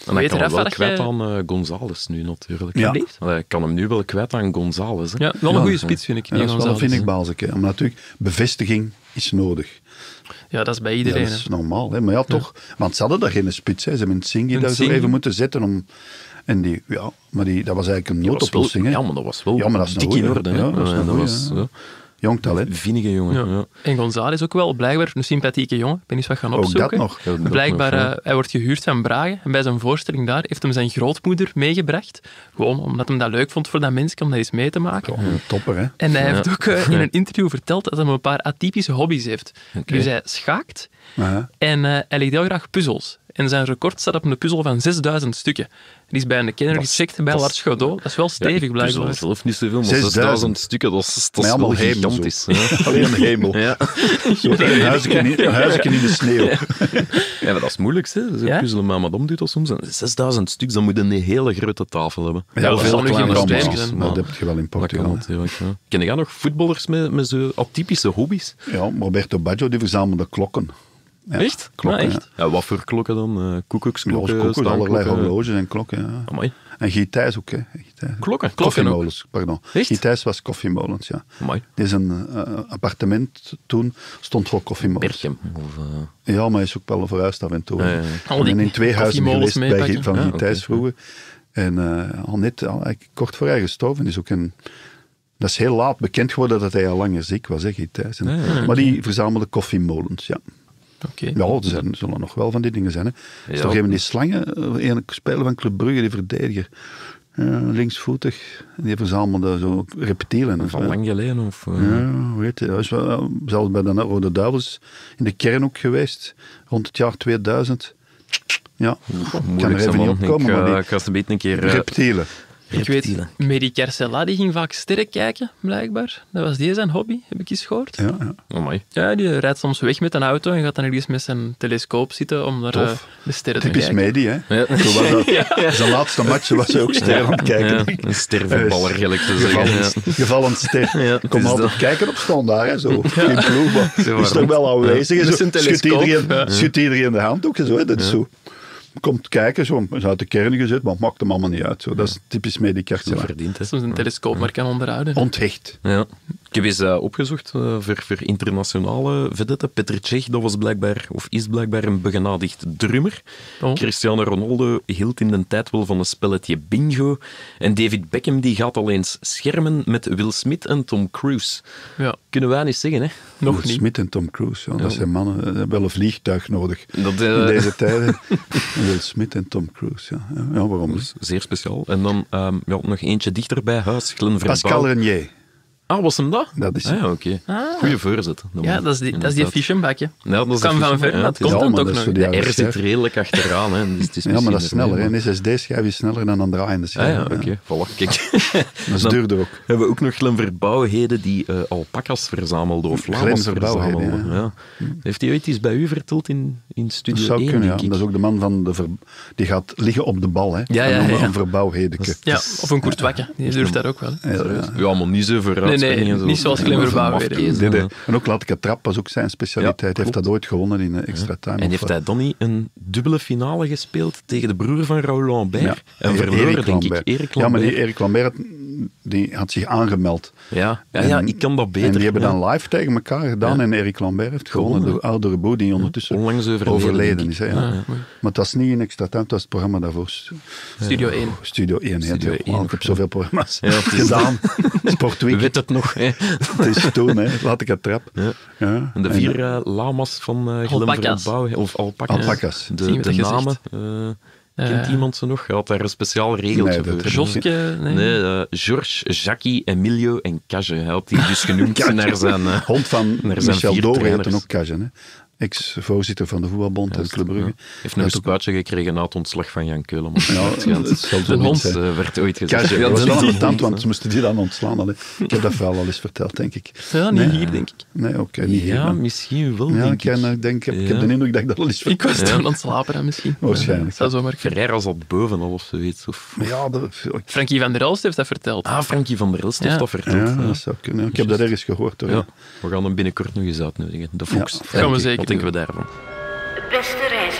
En dan Weet kan je, hem wel Rafa, dat kwijt je- aan uh, González nu natuurlijk. Ja. Allee, ik kan hem nu wel kwijt aan González. Hè. Ja, wel een Ja, goede ja. spits, vind ik. Ja, die dat is wel een González. vind ik balzeke. Maar natuurlijk, bevestiging is nodig. Ja, dat is bij Ja, iedereen. dat is normaal. Hè? Maar ja, toch. Want ze hadden daar geen spits. Hè. Ze hebben Singhi Een daar zo Singhi. even moeten zetten. Om, en die, ja, maar die, dat was eigenlijk een Die was wel- noodoplossing. hè. Ja, maar dat was wel Ja, maar dat is een dik goeie, in orde. Hè. ja, dat is een En goeie, was ja. ja, Jong talent. vinnige jongen. Ja. Ja. En González ook wel, blijkbaar een sympathieke jongen. Ik ben eens wat gaan Ook opzoeken. dat nog. Ja, dat Blijkbaar, nog, ja. eh, hij wordt gehuurd van Brage. En bij zijn voorstelling daar heeft hem zijn grootmoeder meegebracht. Gewoon omdat hij dat leuk vond voor dat mensje om dat eens mee te maken. Gewoon een topper, hè. En hij Ja. heeft ook eh, in een interview verteld dat hij een paar atypische hobby's heeft. Oké. Dus hij schaakt Aha. en eh, hij legt heel graag puzzels. En zijn record staat op een puzzel van zesduizend stukken. Die is bij een kenner Dat is- gecheckt bij dat is- Lars Godot. Dat is wel Ja, stevig, ik blijkbaar. puzzel zelf niet zoveel, maar zesduizend. zesduizend stukken, dat is, dat Maar is allemaal wel hemel, gigantisch. zo. hè. Alleen een hemel. Ja. Zo, een huisje in, een huisje in de sneeuw. ja, maar dat is het moeilijkste. Hè. Zo Ja? puzzelen met madame doet dat soms. En zesduizend stuks, dan moet je een hele grote tafel hebben. Ja, Heel dat veel zal nu geen kleine probleem stukjes, zijn, maar Dat heb je wel in dat kan Portugal. hè. natuurlijk. Ja. Ken jij nog voetballers met, met zo atypische hobby's? Ja, Roberto Baggio die verzamelde klokken. Ja, Echt? Klokken, Ja, echt? Ja, wat voor klokken dan? Uh, ja. koekoeksklokken, Ja, koeken, allerlei staanklokken? horloges en klokken. Ja. Amai. En Guy Thijs ook, hè. Guy Thijs. Klokken? Koffiemolens, pardon. Echt? Guy Thijs was koffiemolens, ja. Amai. Dit is een uh, appartement toen, stond vol koffiemolens. Berchem. Of, uh, Ja, maar hij is ook wel verhuisd af en toe. Ja, ja, ja. Al Ik die ben in twee huizen koffiemolens geweest bij, meepakken. Guy- van Ja, Guy oké. Thijs vroeger. En uh, al net, al, eigenlijk kort voor hij gestorven is ook een... Dat is heel laat bekend geworden dat hij al langer ziek was, hè, Guy Thijs. En- Ja, ja, maar die verzamelde koffiemolens, ja. Oké. Ja, er, zijn, er zullen nog wel van die dingen zijn. Hè. Er is Ja. toch even die slangen, eh, een speler van Club Brugge, die verdediger. Uh, linksvoetig, die verzamelde zo reptielen. van Ja. lang geleden? Of, uh, Ja, hoe heet het? Hij is wel, uh, zelfs bij de Rode Duivels in de kern ook geweest, rond het jaar tweeduizend. Ja, moeilijk kan er even man. niet opkomen, Ik, uh, maar die ik ga ze een beetje een keer... uh, reptielen. Ik weet, reptielen. Mary Carcella die ging vaak sterren kijken, blijkbaar. Dat was die zijn hobby, heb ik eens gehoord. Ja, ja. Amai. Ja, die rijdt soms weg met een auto en gaat dan ergens met zijn telescoop zitten om naar Tof. eh, de sterren te Typisch kijken. Medi, hè. Ja. Zo was dat. Zijn laatste match was hij ook ster aan het kijken. Ja, denk ik. een stervenballer, gelijk te zeggen. Gevallen, Ja. gevallen ster. Ja, Kom het is altijd dat. kijken op standaard, hè, zo. Geen ploeg, maar Zo is toch warm. wel aanwezig. hè, Met Zo. zijn Schudt telescoop, iedereen, ja. schudt iedereen de hand ook, zo, hè. Dat is zo. Komt kijken, zo. Is uit de kern gezet, maar het maakt hem allemaal niet uit. Zo. Dat is typisch Medi Zo Carcella. verdiend, hè. Soms een telescoop maar kan onderhouden. Onthecht. Ja. Ik heb eens uh, opgezocht uh, voor, voor internationale vedetten. Petr Cech, dat was blijkbaar, of is blijkbaar een begenadigd drummer. Oh. Cristiano Ronaldo hield in de tijd wel van een spelletje bingo. En David Beckham die gaat al eens schermen met Will Smith en Tom Cruise. Ja, Kunnen wij niet zeggen, hè? nog Will niet. Smith en Tom Cruise, ja, dat zijn mannen. Ze hebben wel een vliegtuig nodig. Dat, In uh, deze tijden. Will Smith en Tom Cruise, ja. Ja, ja waarom dat niet? is zeer speciaal. En dan um, ja, nog eentje dichter bij huis, Glenn Verbouw. Pascal Renier. Ah, was hem dat? Dat is ah, ja, oké. Ah. Goeie voorzet. Ja, dat is die, dat is die fischenbakje. Ja, dat is Kan de van fiche- ver, ja, maar het het is- komt Ja, dan maar toch dat is nog. zo die De jaren R zit zeventig. redelijk achteraan. Hè. Dus het is Ja, maar dat is misschien sneller. ermee, hè. Een S S D-schijf is sneller dan een draaiende Ah schijf. ja, oké. Ja. Voilà, kijk. Dat is Dan duurder ook. hebben we ook nog Glenn Verbouwheden die uh, alpakas verzamelde of Glenn lama's Verbouwheden, verzamelde. ja. Ja. Heeft hij ooit iets bij u verteld in, in Dat Studio zou één, kunnen, ja. denk ik? Dat is ook de man van de ver... die gaat liggen op de bal. Hè. Ja, ja, Een- ja. Een verbouwhedeke. Ja, of een Courtoisje. Die durft daar ook wel. hè. Ja, ja. Ja, maar niet zo vooruitspringen. Nee, nee, niet zoals Glenn Verbouwheden. Mafkees, Nee, nee. hè. En ook Laat ik trap was ook zijn specialiteit. Ja, Hij heeft klopt. dat ooit gewonnen in uh, extra time. En of, heeft uh, hij dan niet een dubbele finale gespeeld tegen de broer van Raoul Lambert? ja. En Erik verloren, denk ik. Lambert. Erik Ja, maar die Lambert. Erik Lambert had, die had zich aangemeld. Ja, ja, ja, En- ik kan dat beter. En die hebben ja. dan live tegen elkaar gedaan. Ja. En Erik Lambert heeft gewonnen. Gewonnen. De oudere broer die ondertussen Onlangs overleden, overleden denk is. ik. Hè, ja. Ja, Maar mooi. het was niet in extra time, het was het programma daarvoor. Studio één. Studio één. hè. Studio Ja, één, ik heb zoveel programma's Ja, het is- gedaan. We Sportweek. weten het nog. Hè. Het is toen, hè. Laat ik het trap. Ja. Ja. En de vier uh, lama's van uh, Glenn Alpaca's. Verbouw, of alpaca's. Alpaca's. De, Zie je met de dat namen. gezicht? Uh, kent Eh. iemand ze nog? Je had daar een speciaal regeltje Nee, dat voor. is- Joske, nee. Nee, uh, Georges, Jackie, Emilio en Cage. Hij had die dus genoemd Cage. naar zijn... uh, Hond van Er zijn Michel vier Doore heette trainers. ook Cajen, hè. Ex-voorzitter van de voetbalbond en Club Brugge. Ja. Heeft nog een spuitje gekregen na het ontslag van Jan Keulemans. Ja, Het schijnt. dat zal zo Een niet hond, zijn. Dat uh, werd ooit gezegd. Cajen, Ja, dat was wel die een tand, hond, want hè. ze moesten die dan ontslaan. Allee. Ik heb dat verhaal al eens verteld, denk ik. Ja, niet Nee. hier, denk ik. Nee, oké, niet hier. Ja, maar- misschien wel, Ja, denk ik, ken, ik. ik, denk, ik, heb, ik Ja. heb de indruk dat ik dat al eens Ik verteld was Ja. toen aan het slapen, dan misschien. Waarschijnlijk. Ja, zou zo maar kunnen. Ferreira zat boven al of zoiets. Of... heb. Ja, dat, Frankie van der Elst heeft dat verteld. Ah, Frankie van der Elst heeft Ja. dat verteld. ja, Ja. dat zou kunnen. Ik heb dat ergens gehoord. Hoor. Ja, we gaan hem binnenkort nog eens uitnodigen. De Fox. Ja, Frankie, gaan we zeker Wat denken we daarvan? Beste reiziger.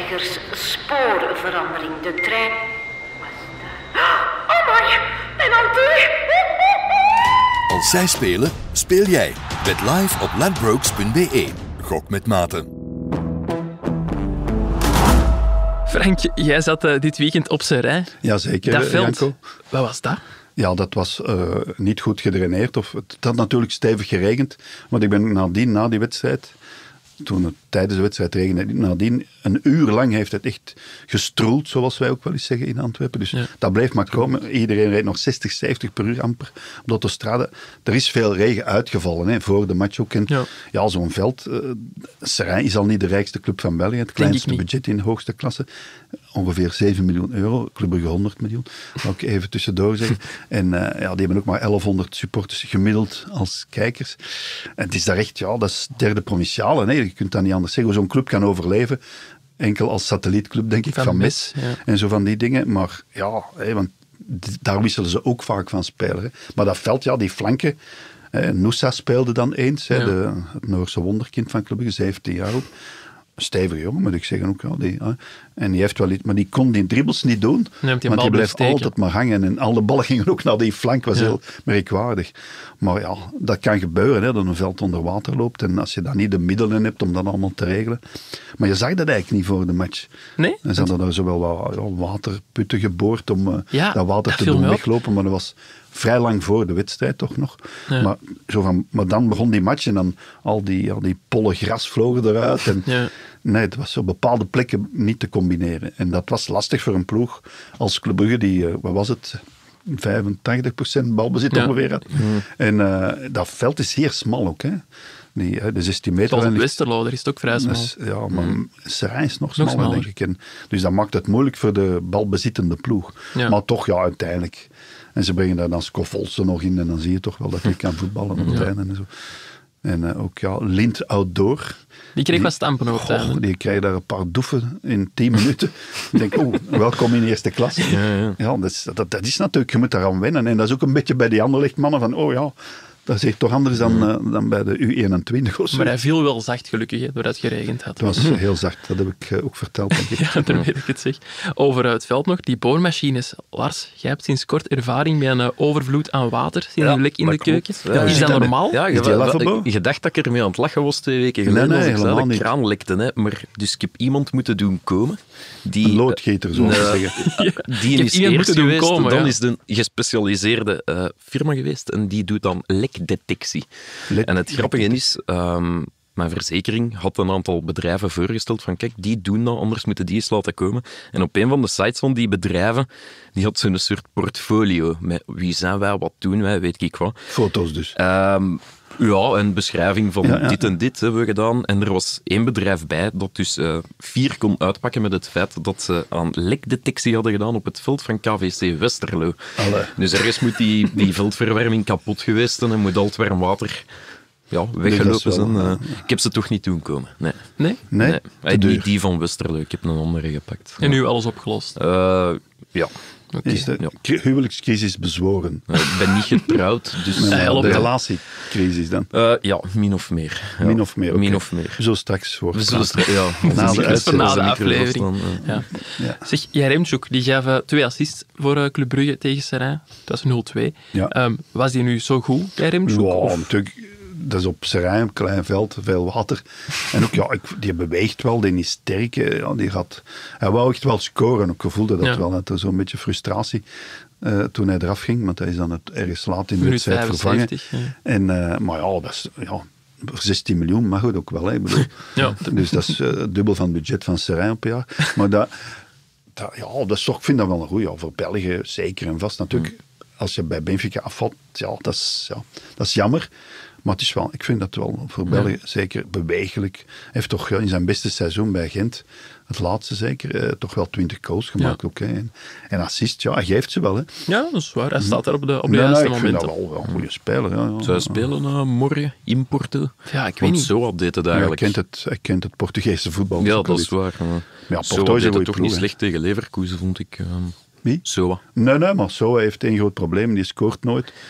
reizigers spoorverandering. De trein was daar. Oh my, penalty! Als zij spelen, speel jij. Bet live op ladbrokes punt b e. Gok met mate. Frank, jij zat uh, dit weekend op Serijn. Jazeker, Dat veld, Janko. wat was dat? Ja, dat was uh, niet goed gedraineerd. Of, het had natuurlijk stevig geregend. Want ik ben nadien, na die wedstrijd... Toen het tijdens de wedstrijd regende, nadien een uur lang heeft het echt gestroeld, zoals wij ook wel eens zeggen in Antwerpen. Dus ja. dat bleef maar komen. Iedereen reed nog zestig, zeventig per uur amper op de autostrade. Er is veel regen uitgevallen, hè, voor de match ook. En ja, ja zo'n veld. Uh, Serijn is al niet de rijkste club van België. Het kleinste budget in de hoogste klasse. Ongeveer zeven miljoen euro. Club Brugge honderd miljoen. Dat ik even tussendoor zeggen. En uh, ja, die hebben ook maar elfhonderd supporters gemiddeld als kijkers. En het is daar echt, ja, dat is derde provinciale. Nee, je kunt dat niet anders zeggen. Hoe zo'n club kan overleven. Enkel als satellietclub, denk ik, van, van Metz. Ja. En zo van die dingen. Maar ja, hé, want daar wisselen ze ook vaak van spelen. Hè. Maar dat veld, ja, die flanken. Eh, Noosa speelde dan eens. Hè, ja. de, het Noorse wonderkind van Club Brugge, zeventien jaar oud. Stevige jongen, moet ik zeggen ook. Ja, die, hè. En die heeft wel iets, maar die kon die dribbles niet doen. Nee, die want die bleef steken. Altijd maar hangen. En alle ballen gingen ook naar die flank. Was ja. heel merkwaardig. Maar ja, dat kan gebeuren, hè, dat een veld onder water loopt. En als je dan niet de middelen hebt om dat allemaal te regelen. Maar je zag dat eigenlijk niet voor de match. Nee? En ze hadden daar zowel wat ja, waterputten geboord om uh, ja, dat water dat te doen weglopen. Maar dat was vrij lang voor de wedstrijd toch nog. Ja. Maar, zo van, maar dan begon die match en dan al die, al die pollen gras vlogen eruit. En, ja. Nee, het was op bepaalde plekken niet te combineren. En dat was lastig voor een ploeg als Club Brugge, die, uh, wat was het, vijfentachtig procent balbezit ja. ongeveer had. Mm. En uh, dat veld is zeer smal ook, hè. Die, uh, de zestien meter. Zoals in Westerlo, daar is het ook vrij smal. Dus, ja, maar mm. Serijn is nog smaller, nog denk ik. En, dus dat maakt het moeilijk voor de balbezittende ploeg. Ja. Maar toch, ja, uiteindelijk. En ze brengen daar dan Scovolse nog in en dan zie je toch wel dat hij kan voetballen op het ja. einde en zo. En uh, ook, ja, Lint Outdoor. Die kreeg wat stampen op het einde. Die krijgt daar een paar doeven in tien minuten. Ik denk, oh, welkom in eerste klasse. Ja, ja. ja dat, is, dat, dat is natuurlijk, je moet daaraan wennen. En dat is ook een beetje bij die Anderlecht-mannen van, oh ja, dat is echt toch anders dan, uh, dan bij de U eenentwintig of zo. Maar hij viel wel zacht, gelukkig, hè, doordat het geregend had. Het was heel zacht, dat heb ik uh, ook verteld. Denk ik. Ja, daarmee dat ik het zeg. Over het veld nog, die boormachines. Lars, jij hebt sinds kort ervaring met een uh, overvloed aan water in ja, een lek in de keuken. Ja, ja, is dat ja, normaal? Ja, je, je, je dacht dat ik ermee aan het lachen was twee weken geleden. Nee, nee, als ik zei, de kraan lekte. Hè. Maar, dus ik heb iemand moeten doen komen. Die, een loodgieter, zo te uh, zeggen. Ja, die is eerst geweest, komen, dan ja. is de gespecialiseerde uh, firma geweest en die doet dan lekdetectie. Let- en het grappige is, um, mijn verzekering had een aantal bedrijven voorgesteld van kijk, die doen dat, anders moeten die eens laten komen. En op een van de sites van die bedrijven, die had zo'n soort portfolio met wie zijn wij, wat doen wij, weet ik wat. Foto's dus. Um, Ja, een beschrijving van ja, ja. dit en dit hebben we gedaan. En er was één bedrijf bij dat dus uh, vier kon uitpakken met het feit dat ze aan lekdetectie hadden gedaan op het veld van K V C Westerlo. Allee. Dus ergens moet die, die veldverwarming kapot geweest zijn en moet al het warm water ja, weggelopen zijn. Uh, ik heb ze toch niet doen komen. Nee. Nee? Nee? nee. Hey, niet die van Westerlo, ik heb een andere gepakt. En nu alles opgelost? Uh, ja. Okay. Is de ja. huwelijkscrisis bezworen? Uh, ik ben niet getrouwd, dus... Uh, de okay. relatiecrisis dan? Uh, ja, min of meer. Ja. Min of meer, okay. Min of meer. Zo straks voor. Zo straks, ja. Na de, de, na de aflevering. Dan, uh. ja. Ja. Zeg, Jaremchuk, die gaf uh, twee assists voor uh, Club Brugge tegen Serijn. Dat was nul twee. Ja. Um, was die nu zo goed, Jaremchuk? Ja, of? natuurlijk... Dat is op Serijn, een klein veld, veel water. En ook, ja, ik, die beweegt wel, die is sterk. Ja, die gaat, hij wou echt wel scoren. Ik voelde dat ja. wel, dat er zo'n beetje frustratie uh, toen hij eraf ging. Want hij is dan het ergens laat in de wedstrijd vervangen. Ja. En, uh, maar ja, dat is... Ja, zestien miljoen mag het ook wel, hè, ik bedoel. Ja. Dus dat is uh, dubbel van het budget van Serijn per jaar. Maar dat, dat, ja, dat is toch, ik vind dat wel een goeie. Ja, voor België zeker en vast. Natuurlijk, mm. als je bij Benfica afvalt, ja, dat is, ja, dat is jammer. Maar het is wel, ik vind dat wel voor België ja. zeker bewegelijk. Hij heeft toch in zijn beste seizoen bij Gent, het laatste zeker, eh, toch wel twintig goals gemaakt. Ja. Okay. En, en assist, ja, hij geeft ze wel. Hè. Ja, dat is waar. Hij staat daar op de, op de ja, juiste momenten. Ik vind dat wel, wel een goede speler. Ja, ja. Zou hij spelen uh, morgen, importen? Ja, ik weet niet. Zo update het eigenlijk. Ja, hij, kent het, hij kent het Portugese voetbal. Ja, dat is waar. Uh, ja, Porto is het toch ploeg, niet slecht tegen Leverkusen, vond ik. Uh, Wie? Soa. Nee, nee, maar Soa heeft één groot probleem. Die scoort nooit.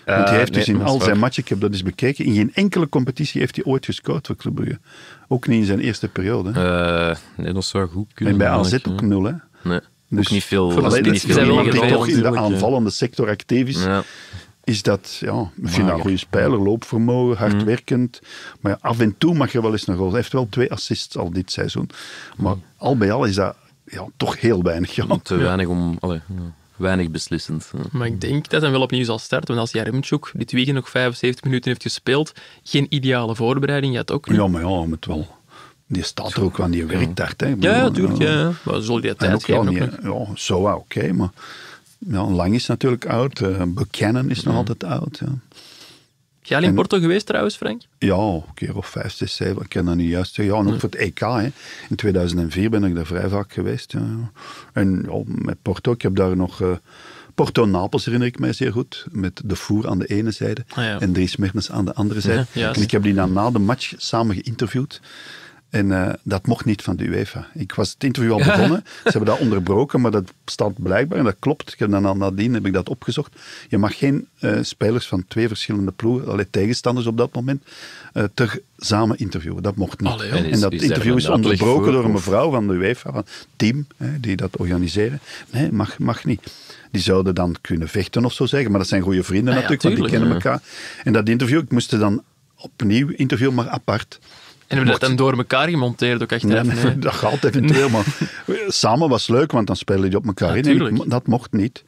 Want hij heeft nee, dus in dat is al zijn waar. matchen, ik heb dat eens bekeken, in geen enkele competitie heeft hij ooit gescoord voor Club Brugge. Ook niet in zijn eerste periode. Uh, nee, dat zou goed kunnen. En bij A Z eigenlijk, ook nul, hè. Nee, Dus ook niet veel. voor- dat is Allee, niet dat veel is iemand die meegedaan, toch in de natuurlijk, ja. aanvallende sector actief is. Ja. Is dat, ja, ik vind dat een Mager. goede speler, loopvermogen, hardwerkend. Maar ja, af en toe mag je wel eens een goal. Hij heeft wel twee assists al dit seizoen. Maar al bij al is dat ja, toch heel weinig. Ja. Te weinig om... Allee, ja, weinig beslissend. Ja. Maar ik denk dat hij wel opnieuw zal starten. Want als Jaremchuk dit weekend nog vijfenzeventig minuten heeft gespeeld, geen ideale voorbereiding, had ook niet. Ja, maar ja, moet wel. Die staat er ook wel, die werkt hard. Hè. Ik Ja, ja, bedoel, tuurlijk. Ja, ja. Maar zal die En tijd ook, ja, geven? niet, Ook nog. ja, zo wel oké, maar ja, Lang is natuurlijk oud. Uh, Buchanan is nog altijd oud. Ja. Jij al in En- Porto geweest trouwens, Frank? Ja, een keer of vijf, zes, zeven. Ik ken dat niet juist. Ja, en ook voor het E K. Hè. In tweeduizend vier ben ik daar vrij vaak geweest. Ja. En ja, met Porto, ik heb daar nog... Uh, Porto-Napels herinner ik mij zeer goed. Met de Voer aan de ene zijde Ah, ja. en Dries Mertens aan de andere zijde. Ja, juist. En ik heb die dan na de match samen geïnterviewd. En uh, dat mocht niet van de UEFA. Ik was het interview al begonnen. Ze hebben dat onderbroken, maar dat staat blijkbaar. En dat klopt. Ik heb dan al nadien heb ik dat opgezocht. Je mag geen uh, spelers van twee verschillende ploegen, allee, tegenstanders op dat moment, uh, ter, samen interviewen. Dat mocht niet. Allee, En en, is- dat is daar interview een is uitleg onderbroken voor, door een of? mevrouw van de UEFA, van het team, hè, die dat organiseren. Nee, mag, mag niet. Die zouden dan kunnen vechten of zo zeggen, maar dat zijn goede vrienden Ah ja, natuurlijk, want die tuurlijk, kennen elkaar. En dat interview, ik moest er dan opnieuw interviewen, maar apart. En hebben we dat dan door elkaar gemonteerd ook achteraf? Nee, Nee. dat gaat eventueel, maar samen was leuk, want dan spelen die op elkaar Ja, in. En tuurlijk. ik- dat mocht niet.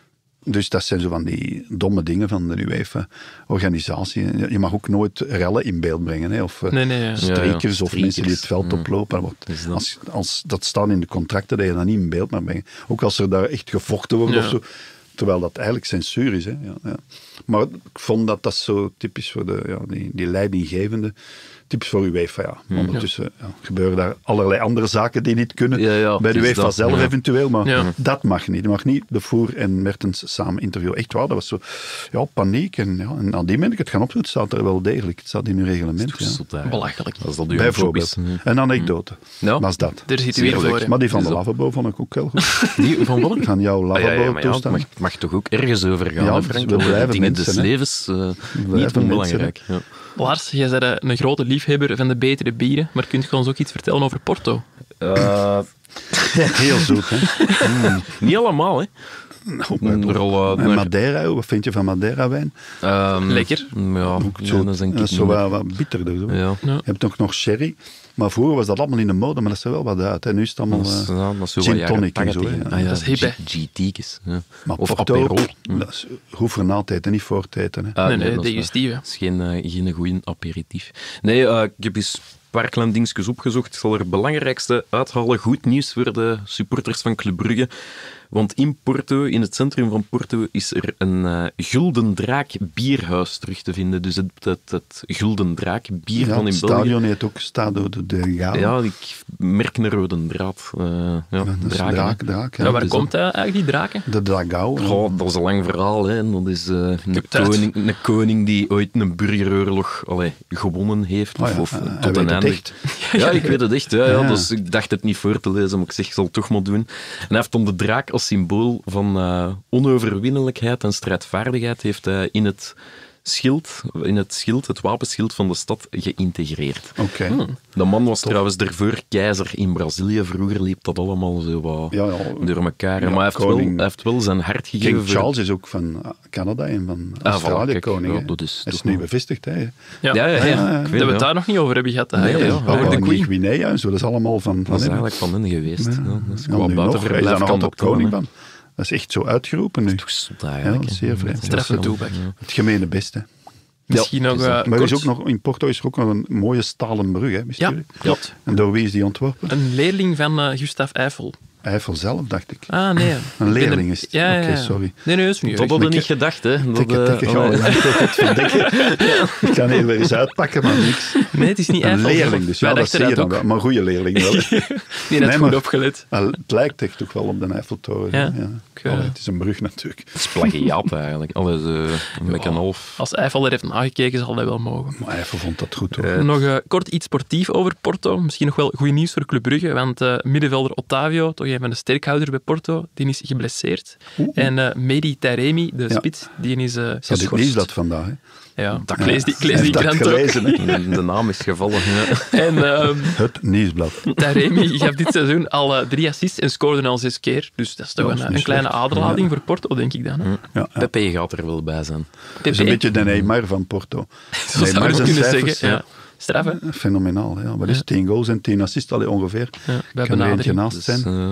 Dus dat zijn zo van die domme dingen van de UEFA-organisatie. Je mag ook nooit rellen in beeld brengen, hè, of eh, Nee, nee, ja. strekers Ja, ja, of mensen die het veld strekers. oplopen. Dat wordt- Is dat- als, als, dat staat in de contracten dat je dat niet in beeld mag brengen. Ook als er daar echt gevochten wordt Ja. of zo. Terwijl dat eigenlijk censuur is. Hè. Ja, ja. Maar ik vond dat dat zo typisch voor de, ja, die, die leidinggevende, typisch voor UEFA. Ja. Hmm. Ondertussen ja, gebeuren daar allerlei andere zaken die niet kunnen. Ja, ja, bij de het is UEFA dat, zelf ja. eventueel, maar Ja. dat mag niet. Je mag niet de Voer en Mertens samen interviewen. Echt waar, dat was zo ja, paniek. En, ja, en aan die ben ik het gaan opzoeken. Het staat er wel degelijk. Het staat in uw reglement. Ja. Zot, eigenlijk. Belachelijk. Als dat uw Bijvoorbeeld. job is. Een anekdote. Ja. Was dat. Daar zit u Zeer weer leuk. voor. hè. Maar die van Is de dat- lavabo vond ik ook heel goed. Die van wat? Van jouw Ah, ja, ja, maar ja, het lavabo-toestand. mag, het mag toch ook ergens over gaan, Ja, hè, dus Frank? we Alle blijven dingen mensen, des hè. levens, uh, niet blijven onbelangrijk. Ja. Lars, jij bent een, een grote liefhebber van de betere bieren, maar kunt je ons ook iets vertellen over Porto? Uh, Heel zoet, hè? niet allemaal, hè. Nou, Een maar- rol, uh, en maar- Madeira, wat vind je van Madeira-wijn? Ehm, Lekker. Ja, Zo, ja, dat is een dat is zo wat, wat bitterder. Zo. Ja. Ja. Je hebt ook nog sherry. Maar vroeger was dat allemaal in de mode, maar dat is er wel wat uit. En nu is het allemaal Dat is, eh, ja, dat is zo gin wat jaren tonic en tachtig, zo, hè. hè. Ah, ja, Dat is hip, hè. G- GT's. Ja. Maar Of Porto, Aperol. dat is goed voor na het eten, niet voor het eten. Hè. Ah, nee, nee, dat is digestief. hè. waar. Dat is geen, eh, geen goede aperitief. Nee, eh, ik heb eens een paar kleine dingetjes opgezocht. Ik zal er het belangrijkste uithalen. Goed nieuws voor de supporters van Club Brugge. Want in Porto, in het centrum van Porto, is er een eh, Gulden Draak bierhuis terug te vinden. Dus het, het, het Gulden Draak bier Ja, van het in België. stadion heet ook Stado de Delgado. Ja, ik merk een rode draad. Uh, ja, dat is draken, draak, hè. draak. Ja, Ja. waar dus komt hij eigenlijk, die draken? De Dragao. Goh, dat is een lang verhaal. Hè. En dat is eh, een, heb tijd. koning, een koning die ooit een burgeroorlog allee, gewonnen heeft. Oh Of, ja, of hij tot weet een het einde. echt. Ja, ik weet het echt. Ja, ja. Ja. Dus ik dacht het niet voor te lezen, maar ik zeg, ik zal het toch maar doen. En hij heeft dan de draak als symbool van uh, onoverwinnelijkheid en strijdvaardigheid heeft hij in het schild, in het schild, het wapenschild van de stad geïntegreerd. Oké. Hmm. De man was trouwens daarvoor keizer in Brazilië. Vroeger liep dat allemaal zo wat Ja, ja. door elkaar. Ja, maar hij heeft, wel, koning- hij heeft wel zijn hart gegeven King voor- Charles is ook van Canada en van Ah, Australië voilà, kijk, koning. ja, hè. dat is Hij is toch nu wel- bevestigd. Hè. Ja, Ja, ja, ja. ja, ja. Ik weet dat we het, het daar nog niet over hebben gehad. Nee, eigenlijk. ja. Ook Over de in Queen. Guinea en zo, dat is allemaal van, van Dat is hem. eigenlijk van hen geweest. Ja. Dat is Ja, qua nu nog, hij is buitenverblijf daar nog kan altijd dat koning wel, hè. van. Dat is echt zo uitgeroepen nu. Toch zot eigenlijk. Ja, hè. zeer vreemd. Dat is Treffend wel- toebak. ja. Het gemene beste. Misschien nog is dat. eh, Maar er is kort- ook nog, in Porto is er ook nog een mooie stalen brug, hè, wist Ja, jullie? klopt. En door wie is die ontworpen? Een leerling van eh Gustave Eiffel. Eiffel zelf, dacht ik. Ah, nee. Een leerling is het. Ja, ja, Oké, ja. sorry. Nee, nee, dat is niet Dat erg. hadden we Ik- niet gedacht, hè. Dat, Tikke, eh, tikke, ja, allee. ja, ik wil het verdikken. Ik kan hier weer eens uitpakken, maar niks. Nee, het is niet Een Eiffel. leerling, dus Wij ja, dat dachten zie je dat dan ook. wel. Maar een goede leerling wel. hè. Die had Nee, goed maar- opgelet. Maar het lijkt echt toch wel op de Eiffeltoren. Ja. Ja. Ik, eh, Allee, het is een brug natuurlijk. Het is plagiaat eigenlijk. Allee, zo, met een half. Als Eiffel er heeft nagekeken, zal dat wel mogen. Maar Eiffel vond dat goed hoor. Nog eh, kort iets sportief over Porto. Misschien nog wel goed nieuws voor Club Brugge, want eh, middenvelder Otavio, toch een van de sterkhouders bij Porto, die is geblesseerd. En uh, Mehdi Taremi, de Ja. spits, die is uh, Dat is geschorst. het nieuwsblad vandaag. Hè. Ja, Dat ik lees die, ik lees Hij die heeft dat krant ook. gelezen, hè. De naam is gevallen. Ja. En um, Het nieuwsblad. Taremi gaf dit seizoen al uh, drie assists en scoorde al zes keer. Dus dat is toch Ja, een, dat is een niet kleine slecht. aderlading voor Porto, denk ik dan. Hè? Ja, ja. Pepe gaat er wel bij zijn. Dat is een beetje de Neymar van Porto. Zo zou je Neymar het zijn kunnen cijfers, zeggen. Ja. Straf, hè? ja, fenomenaal. Ja. Wat is het? tien goals en tien assists allee, ongeveer. Ja, bij Kan er eentje benadering. naast Dus, zijn. uh, uh,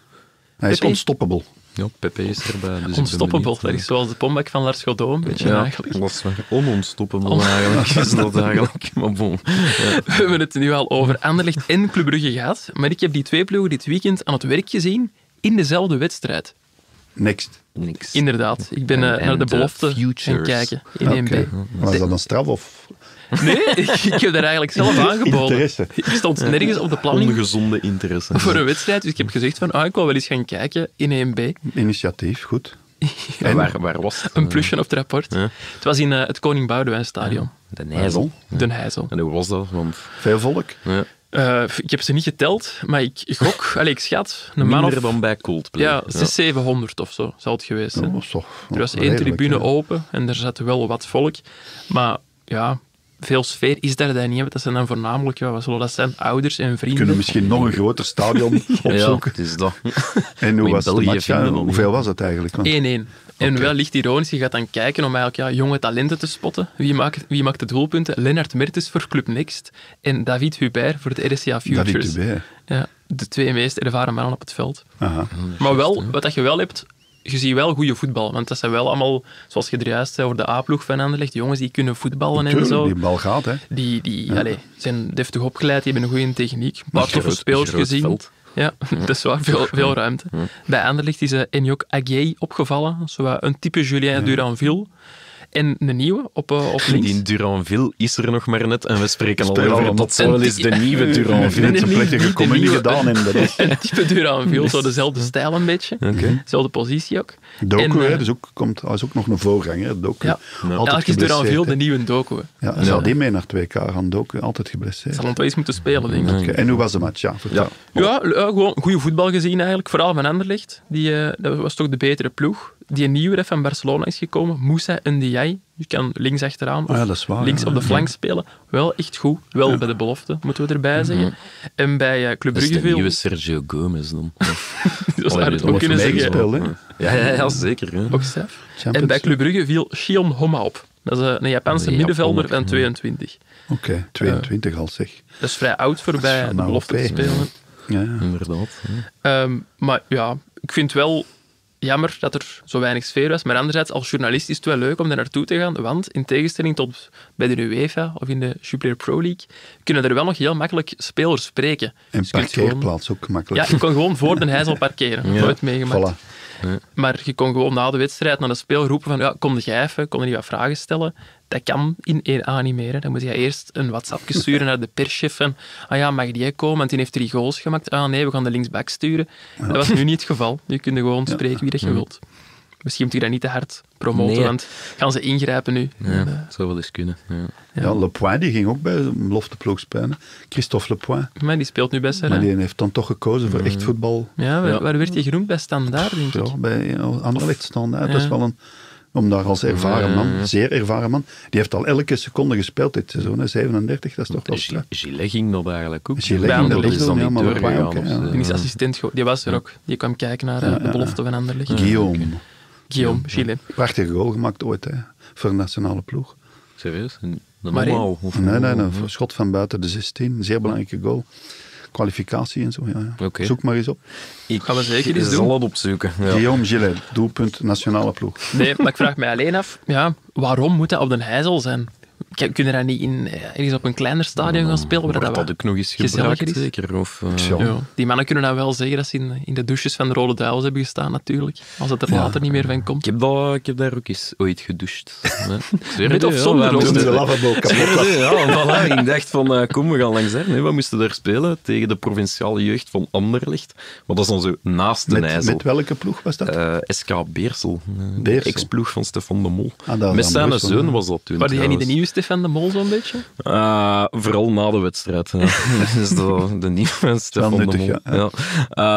Hij is Pepe? unstoppable. ja, Pepe is erbij. Dus ik ben Unstoppable. benieuwd, Dat ja. is zoals de pombak van Lars Godot, een beetje Ja, eigenlijk. dat is wel ononstoppable eigenlijk. Is dat eigenlijk. Maar bon. Ja. We hebben het nu al over Anderlecht en Club Brugge gehad, maar ik heb die twee ploegen dit weekend aan het werk gezien in dezelfde wedstrijd. Next. Niks. Inderdaad. Ik ben uh, En- en naar de de belofte gaan futures. kijken in Oké. één B. Was dat een straf of Nee, ik, ik heb daar eigenlijk zelf aangeboden. interesse? Ik stond nergens op de planning Ongezonde interesse. voor een wedstrijd, dus ik heb gezegd van, ah, ik wil wel eens gaan kijken in één B. Initiatief, goed. En waar, waar was het? Een plusje op het rapport. Ja. Het was in uh, het Koning Boudewijn Stadion, De Nijzel. Den Heizel. En hoe was dat? Want Veel volk. ja, Uh, ik heb ze niet geteld, maar ik gok, allez, ik schat, een man minder of dan bij Coldplay. ja, zes, zevenhonderd of zo zal het geweest zijn. Dat was toch Er was één redelijk, tribune hè. open en er zat wel wat volk. Maar ja, veel sfeer is daar dan niet. Want dat zijn dan voornamelijk, ja, wat zullen dat zijn, ouders en We vrienden. kunnen misschien nog een groter stadion Ja, opzoeken. het is dat. En Moet hoe in was de België match? Ja, vinden dan hoeveel niet. was het eigenlijk? Want één-één. En wel licht ironisch, je gaat dan kijken om eigenlijk ja, jonge talenten te spotten. Wie maakt, wie maakt de doelpunten? Lennart Mertens voor Club Next en David Hubert voor de R C A Futures. David Dubé. Ja, de twee meest ervaren mannen op het veld. Aha. Maar wel, wat dat je wel hebt, je ziet wel goede voetbal. Want dat zijn wel allemaal, zoals je er juist zei over de A-ploeg van Anderlecht, jongens die kunnen voetballen en Tuurlijk, zo. die bal gaat, hè. Die, die allee, zijn deftig opgeleid, die hebben een goede techniek. Een paar Maar toffe groot- spelers groot gezien. veld. Ja, dat is waar, veel, veel ruimte. Bij Anderlecht is uh, Enyok Aguiyi opgevallen, zo wat een type Julien Duranville. En een nieuwe op, uh, op links. Die Duranville is er nog maar net en we spreken al Spelen over allemaal dat zou wel eens de nieuwe Nee, Duranville. nee, Net niet- zo'n plechtige niet de comedie nieuwe. gedaan. En dat is Een type Duranville, zo dezelfde stijl een beetje. Oké. Dezelfde positie ook. Doku, En, hè, uh, dus ook, komt, hij is ook nog een voorganger. hè, Doku. Ja, Altijd eigenlijk is geblesseerd, Duranville hè. de nieuwe Doku. Ja, en zou die mee naar twee K gaan, Doku? Altijd geblesseerd. Zal hem wel eens moeten spelen, denk ik. Oké, en hoe was de match? Ja, vertel. Ja, ja, gewoon goede voetbal gezien eigenlijk. Vooral van Anderlecht. Die, uh, dat was toch de betere ploeg. Die nieuwe dat van Barcelona is gekomen, Moussa Ndiaye. Je kan links achteraan of Ah, ja, dat is waar, links ja. op de flank spelen. Wel echt goed. Wel bij de belofte, moeten we erbij zeggen. En bij uh, Club Dat is Brugge de veel... nieuwe Sergio Gomez dan. Dat zou je het dat ook kunnen heeft zeggen. meegespeeld, hè. Ja, ja, ja zeker. Hè. Ook straf. Champions En bij Club Brugge viel Shion Homa op. Dat is uh, een Japanse Een middenvelder Japaner, van tweeëntwintig. Oké, tweeëntwintig al zeg. Dat is vrij oud voor bij van de A O P. belofte te spelen. Ja, ja. Inderdaad. Hè. Ehm, maar ja, ik vind het wel jammer dat er zo weinig sfeer was. Maar anderzijds, als journalist is het wel leuk om daar naartoe te gaan. Want in tegenstelling tot bij de UEFA of in de Jupiler Pro League, kunnen er wel nog heel makkelijk spelers spreken. En Dus je kunt gewoon- parkeerplaats ook gemakkelijk. Ja, je kon gewoon voor de Heizel parkeren. Ja, Nooit meegemaakt. Voilà. Maar je kon gewoon na de wedstrijd naar de speel roepen van ja, kom jij even, kon je die wat vragen stellen. Dat kan in één A niet meer. Hè. Dan moet je eerst een WhatsApp sturen naar de perschef van ah ja, mag die komen? Want die heeft drie goals gemaakt. Ah nee, we gaan de linksback sturen. Dat was nu niet het geval. Je kunt gewoon spreken wie dat je wilt. Misschien moet je dat niet te hard promoten, Nee. want gaan ze ingrijpen nu. Ja, En, eh, dat zou wel eens kunnen. Ja. Ja, Le Point die ging ook bij de belofteploeg spelen. Christophe Le Point. maar die speelt nu best Maar hè. die heeft dan toch gekozen voor echt voetbal. Ja, waar, Ja. waar werd hij genoemd? Bij Standaard, denk ik. Ja, bij Anderlecht staan. uit. Ja. Dat is wel een... Om daar als ervaren man, zeer ervaren man, die heeft al elke seconde gespeeld dit seizoen, hè, zevenendertig, dat is toch wel straf. Gillet ging dat eigenlijk ook. Gillet ging dat dat ook is dan doen, ja, niet maar Le Point doorgegaan. ook, of hè, zo. Die is assistent, ge- die was er ook. Die kwam kijken naar eh, de belofte van Anderlecht. Guillaume. Guillaume, Gilles. Prachtige goal gemaakt ooit, hè, voor de nationale ploeg. Serieus? Een Maar normaal? Of Nee, nee, of- een schot van buiten de zestien, een zeer belangrijke goal. Kwalificatie en zo, ja. ja. Oké. Zoek maar eens op. Ik Gaan we zeker eens zal doen. het opzoeken. Ja. Guillaume Gillet, doelpunt, nationale ploeg. Nee, maar ik vraag mij alleen af, ja, waarom moet dat op Den Heizel zijn? K- Kunnen dat niet in, eh, ergens op een kleiner stadion gaan spelen? Waar dat Wordt dat wat ook nog eens gezelliger gebruikt, is? zeker? Of, uh, Ja. Ja, die mannen kunnen dan wel zeggen dat ze in, in de douches van de Rode Duivels hebben gestaan, natuurlijk. Als het er later niet meer van ik, komt. heb dat, ik heb daar ook eens ooit gedoucht. Ja. Zweer Met het, of ja, zonder wij roze? Toen moesten- de lavabo kapot Zweer was. het, ja, voilà. Ik dacht van, uh, kom, we gaan langs daar. Nee, we moesten daar spelen tegen de provinciale jeugd van Anderlecht. Maar dat is dan zo naast de Met, IJssel. met welke ploeg was dat? Eh, S K Beersel. Uh, Beersel. Ex-ploeg van Stefan de Mol. Ah, dat is Met dan zijn Brussel, zoon hè. was dat toen. Maar jij niet de trouwens. nieuwe Stefan de Mol zo'n beetje? Uh, vooral na de wedstrijd. Ja. Dat is de, de nieuwe Stefan de nuttig, Mol. ja, ja. Ja. Ehm,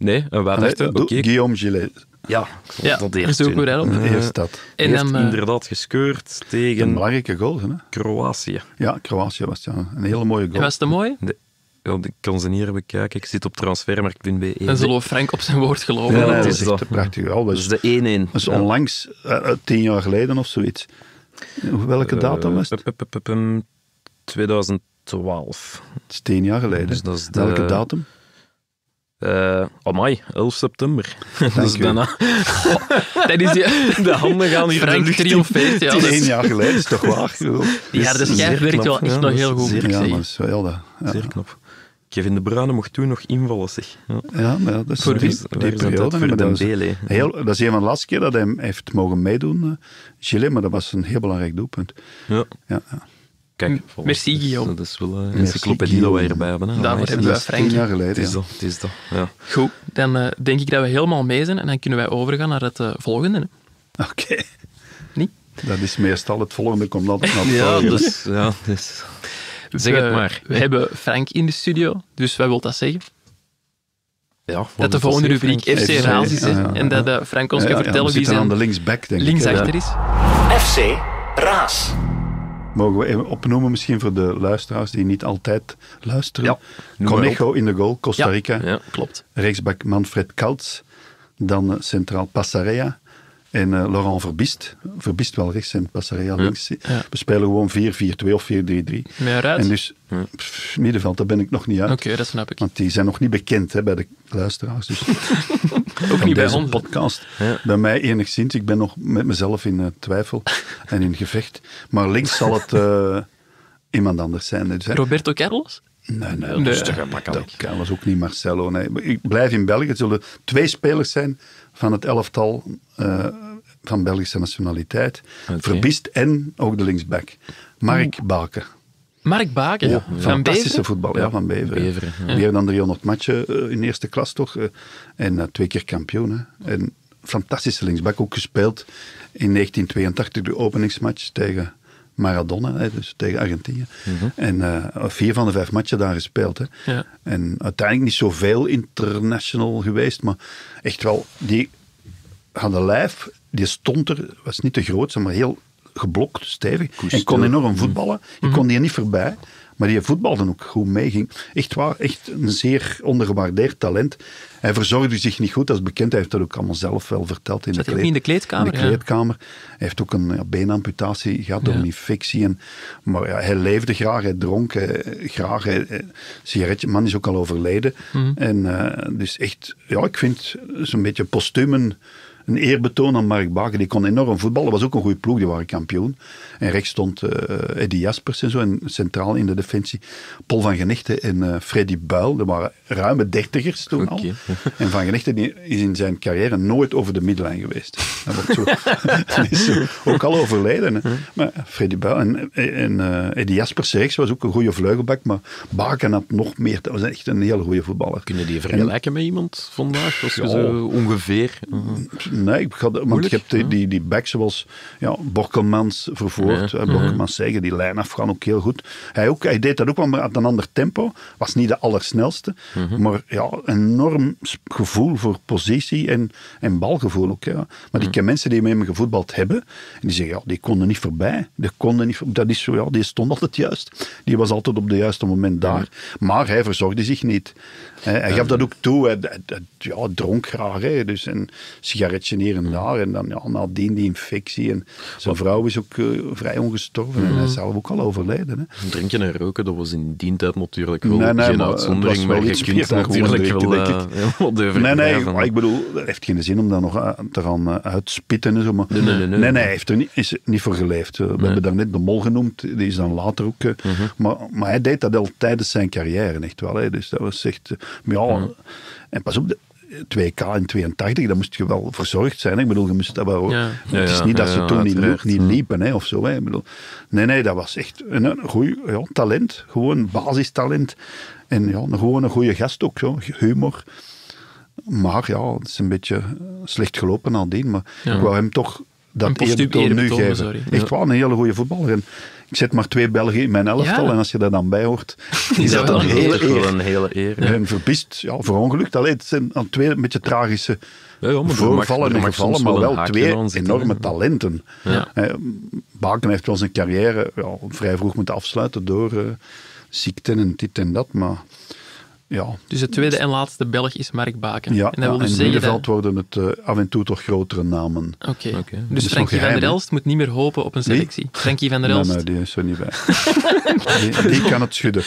Nee, en wij dachten, oké. Okay. Guillaume Gillet. Ja, Ja, dat dat is eerst ook doen. goed, hè, op. Eh, Eerst dat. En heeft dan, eh, inderdaad geskeurd Een tegen belangrijke goal, hè? Kroatië. Ja, Kroatië was het, ja. Een hele mooie en goal. was het mooi? De, ja, ik kan ze niet hier bekijken. Ik zit op transfermarkt punt b e. Dan zullen we Frank op zijn woord geloven. Ja, Ja, nee, dat dat is is echt dat. een prachtige goal. Dat Dat is is, de één-één. dat is Ja. onlangs, uh, tien jaar geleden of zoiets. Welke datum was het? Eh, pup, pup, pup, pup, twintig twaalf. Het is tien jaar geleden. Dus dat is de- Welke datum? Uh, amai, elf september. dat is u. bijna... Dat is die... De handen gaan hier Frank de lucht in. triomfeert, ja. dat Tien is- jaar geleden, is toch waar? Ja, de Zeer schijf werkt knap. wel echt Ja, nog dat heel is goed, zeer moet ik Ja, zeggen. maar dat is wel dat. Ja, Zeer knap. Kevin De Bruyne mocht toen nog invallen, zeg. Ja. ja maar dat is Voor die, wie? die Waar is dat periode. voor maar dat, is, Dembele? heel, dat is een van de laatste keer dat hij hem heeft mogen meedoen, uh, Gillet, maar dat was een heel belangrijk doelpunt. Ja. Ja, ja. Kijk, M- merci, Guillaume. Dat is wel een Merci, encyclopedie dat we Guillaume. hierbij hebben. Hè. Daarvoor Amai, hebben Dat wij is tien Frank. jaar Het geleden. is Ja. dat, het is dat. Ja. Goed, dan uh, denk ik dat we helemaal mee zijn en dan kunnen wij overgaan naar het uh, volgende. Hè. Oké. Niet? Dat is meestal het volgende, komt altijd naar het Ja, volgende. dus, ja, dus. Zeg het We- maar. We hebben Frank in de studio, dus wat wil dat zeggen? Ja, Dat de volgende rubriek F C F C, Raas is, hè. ja, ja, en dat uh, Frank ons Ja, kan ja, vertellen we wie zitten aan zijn de linksback, denk ik. linksachter hè. is. F C Raas. Mogen we even opnoemen misschien voor de luisteraars die niet altijd luisteren? Ja, noem maar Conejo in de goal, Costa Ja. Rica. Ja. Klopt. Rechtsback Manfred Kaltz. Dan uh, centraal Passarea. En uh, Laurent Verbist. Verbist wel rechts en Passarea links. Ja. We spelen gewoon vier vier twee of vier drie drie. Met eruit? En dus, pff, middenveld, daar ben ik nog niet uit. Oké, dat snap ik. Want die zijn nog niet bekend hè, bij de luisteraars. Dus Ook niet bij deze ons. podcast. Ja. Bij mij enigszins. Ik ben nog met mezelf in uh, twijfel en in gevecht. Maar links zal het uh, iemand anders zijn. Dus, hè. Roberto Carlos? Nee, nee, Nee. dat is te gemakkelijk. Dat was ook niet Marcelo. Nee. Maar ik blijf in België. Het zullen twee spelers zijn van het elftal uh, van Belgische nationaliteit. Oké. Verbist en ook de linksback. Mark Baken. Mark Baken, Ja, van fantastische Beveren? voetbal, ja, van Beveren. Beveren, ja. Meer dan driehonderd matchen uh, in eerste klas toch. Uh, en uh, twee keer kampioen. Hè. En fantastische linksback, ook gespeeld in negentien tweeëntachtig de openingsmatch tegen Maradona, hè, dus tegen Argentinië. Mhm. En uh, vier van de vijf matchen daar gespeeld. Hè. Ja. En uiteindelijk niet zoveel international geweest, maar echt wel, die had een lijf, die stond er, was niet te groot, maar heel geblokt, stevig. En kon enorm voetballen. Je kon die niet voorbij. Maar die voetbalde ook goed mee. Ging echt waar, echt een zeer ondergewaardeerd talent. Hij verzorgde zich niet goed, dat is bekend. Hij heeft dat ook allemaal zelf wel verteld. In Zat de hij ook niet in de kleedkamer? In de kleedkamer. Hij heeft ook een ja, beenamputatie gehad door Ja. een infectie. En, maar ja, hij leefde graag, hij dronk hij, graag. Hij, hij- sigaretje, man is ook al overleden. Mhm. En uh, dus echt, ja, ik vind zo'n beetje postuum een, een eerbetoon aan Mark Baken. Die kon enorm voetballen. Dat was ook een goede ploeg, die waren kampioen. En rechts stond uh, Eddie Jaspers en zo. En centraal in de defensie Paul van Genechte en uh, Freddy Buil. Dat waren ruime dertigers toen al. Oké. En Van Genechte die is in zijn carrière nooit over de middenlijn geweest. Dat wordt zo, die is zo ook al overleden. Hè. Maar Freddy Buil en, en uh, Eddie Jaspers rechts was ook een goede vleugelbak. Maar Baken had nog meer. Dat was echt een hele goede voetballer. Kunnen die vergelijken met iemand vandaag? Als je Ja. zo ongeveer... Nee, ik ga, want Moeilijk, je hebt die, ja. die, die backs zoals ja, Borkelmans vervoerd. Ja. Ja. Borkelmans zeggen, die lijn afgaan ook heel goed. Hij, ook, hij deed dat ook wel, maar had een ander tempo. Was niet de allersnelste. Maar ja, enorm s- gevoel voor positie en, en balgevoel ook. Ja. Maar die ken mensen die met hem gevoetbald hebben. En die zeggen, ja, die konden niet voorbij. Die konden niet, voor- dat is zo, ja, die stond altijd juist. Die was altijd op het juiste moment daar. Maar hij verzorgde zich niet. Hij, hij gaf dat ook toe. Hij, hij- hij- ja, dronk graag. Hè, dus een sigaretje hier en daar. En dan ja, nadien die infectie. En zijn vrouw is ook uh, vrij ongestorven. En hij is zelf ook al overleden. Hè. Drinken en roken, dat was in die tijd natuurlijk wel Nee, nee, geen maar uitzondering. het was wel Maar je iets kunt meer dan gewoon natuurlijk drinken, wel denk uh, ik. heel wat over Nee, nee, blijven. maar ik bedoel, dat heeft geen zin om daar nog aan- te gaan uh, uitspitten en zo. Maar Nee, nee, nee, nee. nee, nee, hij heeft er niet, is er niet voor geleefd. Uh, We hebben daar net de Mol genoemd, die is dan later ook. uh, Mhm. maar, maar hij deed dat al tijdens zijn carrière, echt wel. Hè. Dus dat was echt... uh, maar ja, Mhm. en pas op, de twee K in tweeëntachtig, daar moest je wel verzorgd zijn. Hè. Ik bedoel, je moest dat wel... Ja. Het is Ja, niet dat ja, ze ja, toen niet, uiteraard. niet liepen, hè, of zo. Hè. Ik bedoel, nee, nee, dat was echt een, een goed ja, talent. Gewoon basistalent. En ja, een, gewoon een goede gast ook, zo. Humor. Maar ja, het is een beetje slecht gelopen nadien. Maar Ja. ik wou hem toch Een dat postuum eerbetoon nu eerbetoon, geven. sorry. Echt Ja. wel een hele goede voetballer. En Ik zet maar twee Belgen in mijn elftal Ja. en als je daar dan bij hoort, is Is dat dat een wel hele Dat is wel eer. een hele eer. Ja, En verpist, ja, verongelukt. Allee, het zijn dan twee een beetje tragische ja, maar er mag- voorvallen er en mag gevallen, soms maar een wel haakje twee aan zitten, enorme hè. talenten. Ja. Eh, Baken heeft wel zijn carrière ja, vrij vroeg moeten afsluiten door uh, ziekten en dit en dat, maar ja... Dus de tweede en laatste Belg is Mark Baken. Ja, en dat ja, wil in dus het zeggen middenveld dat... worden het uh, af en toe toch grotere namen. Oké. Oké. Dus Dat is nog Frankie van geheim, der hè? Elst moet niet meer hopen op een Wie? selectie. Frankie van der Nee, Elst. nee, die is er niet bij. die, die kan het schudden.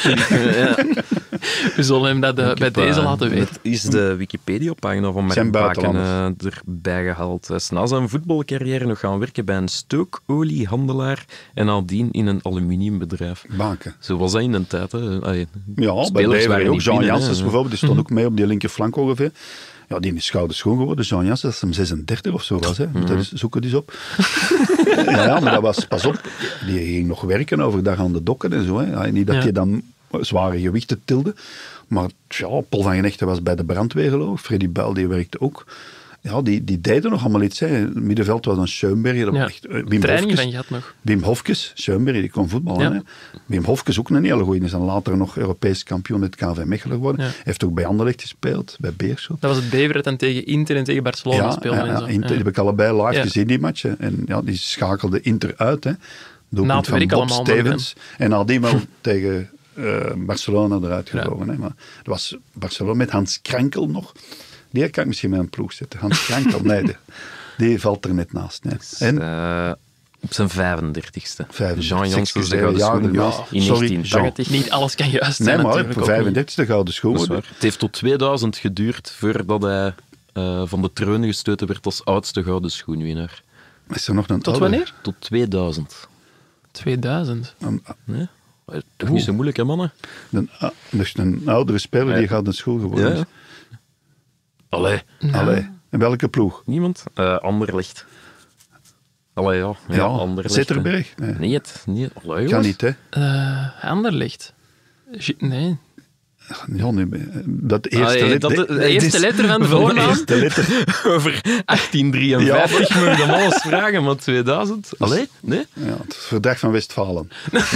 We zullen hem dat uh, bij heb, deze uh, laten weten. Is de Wikipedia-pagina van Zijn Mark Baken buitenlanders. uh, erbij gehaald. Hij is na zijn voetbalcarrière nog gaan werken bij een stookoliehandelaar en nadien in een aluminiumbedrijf. Baken. Zo was dat in een tijd. Hè. Allee, Ja, bij spelers Leeuwen waren ook. niet Jean binnen, Janssens hè. bijvoorbeeld, die stond ook mee op die linkerflank ongeveer. Ja, die is gouden schoon geworden. Jean Janssens, dat hem zesendertig of zo was. Hè. Moet dat eens, zoek het eens op. ja, ja, maar dat was, pas op, die ging nog werken overdag aan de dokken en zo. Hè. Ja, niet dat Ja. je dan zware gewichten tilde. Maar ja, Paul van Genechten was bij de brandweer geloof ik. Freddy Buil, die werkte ook. Ja, die, die deden nog allemaal iets. Hè. Het middenveld was een Schoenberg. Dat Ja. was echt, uh, Wim Training Hofkes. van gehad nog. Wim Hofkes, Schoenberg, die kon voetballen. Ja. Hè. Wim Hofkes ook een hele goeie. Is dan later nog Europees kampioen in het K V Mechelen geworden. Ja. Heeft ook bij Anderlecht gespeeld, bij Beerschot. Dat was het Bever dat dan tegen Inter en tegen Barcelona Ja, speelde. ja, en ja, zo. Inter, Ja. die heb ik allebei live Ja. gezien, die matchen. En ja, die schakelde Inter uit. Hè. Doelpunt Na het van werk Bob allemaal, Stevens. En nadien wel tegen uh, Barcelona eruit gevlogen. Hè. Maar dat was Barcelona met Hans Krankel nog. Die kan ik misschien met een ploeg zetten. Hans Krankel, nee, die, die valt er net naast. Nee. En Uh, op zijn vijfendertigste. vijfendertig, Jean Janssens, de excuseer, gouden ja, schoen inderdaad. in Sorry, negentien Jean. tachtig. Niet alles kan juist nee, zijn maar natuurlijk. op ook niet. vijfendertigste gouden schoen. Dat is worden. waar. Het heeft tot tweeduizend geduurd voordat hij uh, van de troon gestoten werd als oudste gouden schoenwinnaar. Is er nog een Tot ouder? wanneer? Tot tweeduizend. tweeduizend. Een, Nee? Toch niet zo moeilijk, hè, mannen? een, dus een oudere speler die gaat naar school geworden is. Ja. Allee, Allee, in welke ploeg? niemand? Uh, Anderlecht. Allee, ja. Ja, Ja, Anderlecht. Zetterberg? Nee. Nee, het. Nee, allee, Kan jongens. niet, hè? Uh, Anderlecht. G- Nee. Ja, nee, dat eerste Allee, letter... dat- De eerste letter van de voornaam? eerste letter. Over achttien drieënvijftig moet je hem alles vragen, maar tweeduizend? Allee? Nee? Ja, het verdrag van Westfalen.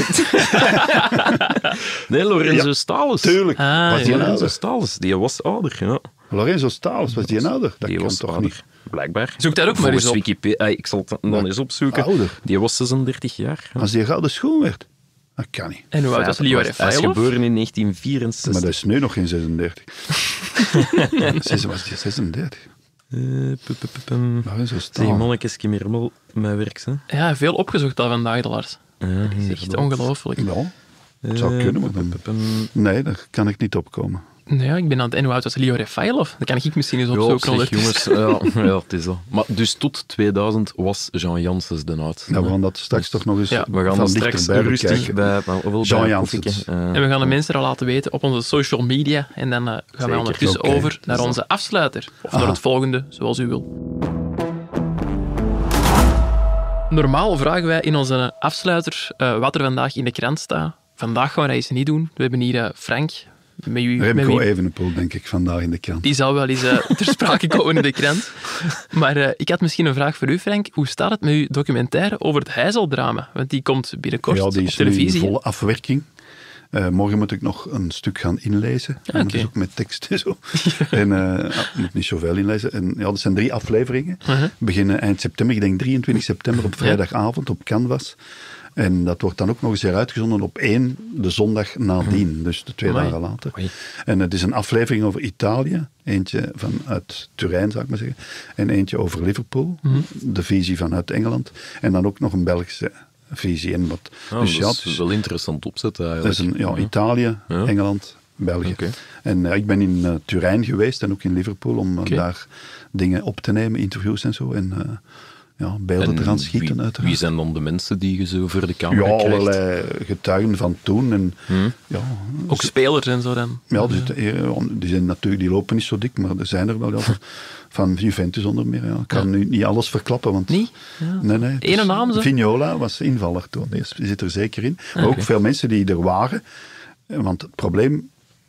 Nee, Lorenzo Ja, Stalens. Tuurlijk. Ah, was die ja. een Lorenzo ouder? Stalens, die was ouder, ja. Lorenzo Stalens, was die een ouder? Dat Die kan was toch ouder. niet? Blijkbaar. Zoek daar ook maar Volgens eens op. Wikipedia, ah, ik zal het dan eens opzoeken. Ouder. Die was zesendertig jaar. Ja. Als die gouden schoen werd? Dat kan niet. En hoe oud was Leo Hij is Refailov? geboren in negentien vierenzestig. Maar dat is nu nog geen zesendertig. Zes was die zesendertig. Eh, pu- pu- pu- pum. Lorenzo Zeg, Stalens. mannetjes, ik heb hier allemaal mijn werk, hè. Ja, veel opgezocht al vandaag, de Lars. Ja, Dat is echt ongelooflijk. Ja, het zou Eh, kunnen, maar pu- pu- dan... pum. Nee, daar kan ik niet opkomen. Nee, ja, ik ben aan het... En hoe oud was Leo Refailov? Dat kan ik misschien eens Ja, opzoeken. zeg, ondertussen. jongens, ja, ja, het is dat. Maar dus tot tweeduizend was Jean Janssens de oudste. Ja, we hè. gaan dat straks toch nog eens Ja, We gaan van dat straks dichterbij rustig bekijken. bij, bij, bij Jean een Janssens. koffieke, eh, En we gaan de mensen er laten weten op onze social media. En dan uh, gaan Zeker. we ondertussen Oké. over naar onze afsluiter. Of naar Aha. het volgende, zoals u wil. Normaal vragen wij in onze afsluiter uh, wat er vandaag in de krant staat. Vandaag gaan we dat eens niet doen. We hebben hier uh, Frank. Met u, met Remco wie- Evenepoel, denk ik, vandaag in de krant. Die zou wel eens uh, ter sprake komen in de krant. Maar uh, ik had misschien een vraag voor u, Frank. Hoe staat het met uw documentaire over het Heizeldrama? Want die komt binnenkort Ja, die op is nu televisie. in volle afwerking. Uh, morgen moet ik nog een stuk gaan inlezen. Ja, En oké. dus ook met tekst en zo. en uh, ik moet niet zoveel inlezen. En ja, dat zijn drie afleveringen. Uh-huh. Beginnen eind september, ik denk drieëntwintig september op vrijdagavond op Canvas. En dat wordt dan ook nog eens heruitgezonden op één, de zondag nadien. Dus de twee Amai. dagen later. Oei. En het is een aflevering over Italië. Eentje vanuit Turijn, zou ik maar zeggen. En eentje over Liverpool. Mhm. De visie vanuit Engeland. En dan ook nog een Belgische visie. En wat, ja, dus ja, dat het is is- wel interessant opzetten dat eigenlijk. is een, ja, Italië, Ja. Engeland, België. Oké. En uh, ik ben in uh, Turijn geweest en ook in Liverpool om uh, Oké. daar dingen op te nemen, interviews en zo. En uh, ja, beelden En te gaan schieten wie, uiteraard. wie zijn dan de mensen die je zo voor de camera Ja, krijgt? allerlei getuigen van toen. En, Hm? ja, Ook spelers en zo dan. ja, dus, eh, die, zijn natuurlijk, die lopen niet zo dik, maar er zijn er wel. Ja, van Juventus onder meer. Ja. Ik kan nu niet alles verklappen. Want, Niet? Ja. Nee, nee. Ene naam zo? Vignola was invaller toen. Die zit er zeker in. Maar ook veel mensen die er waren. Want het probleem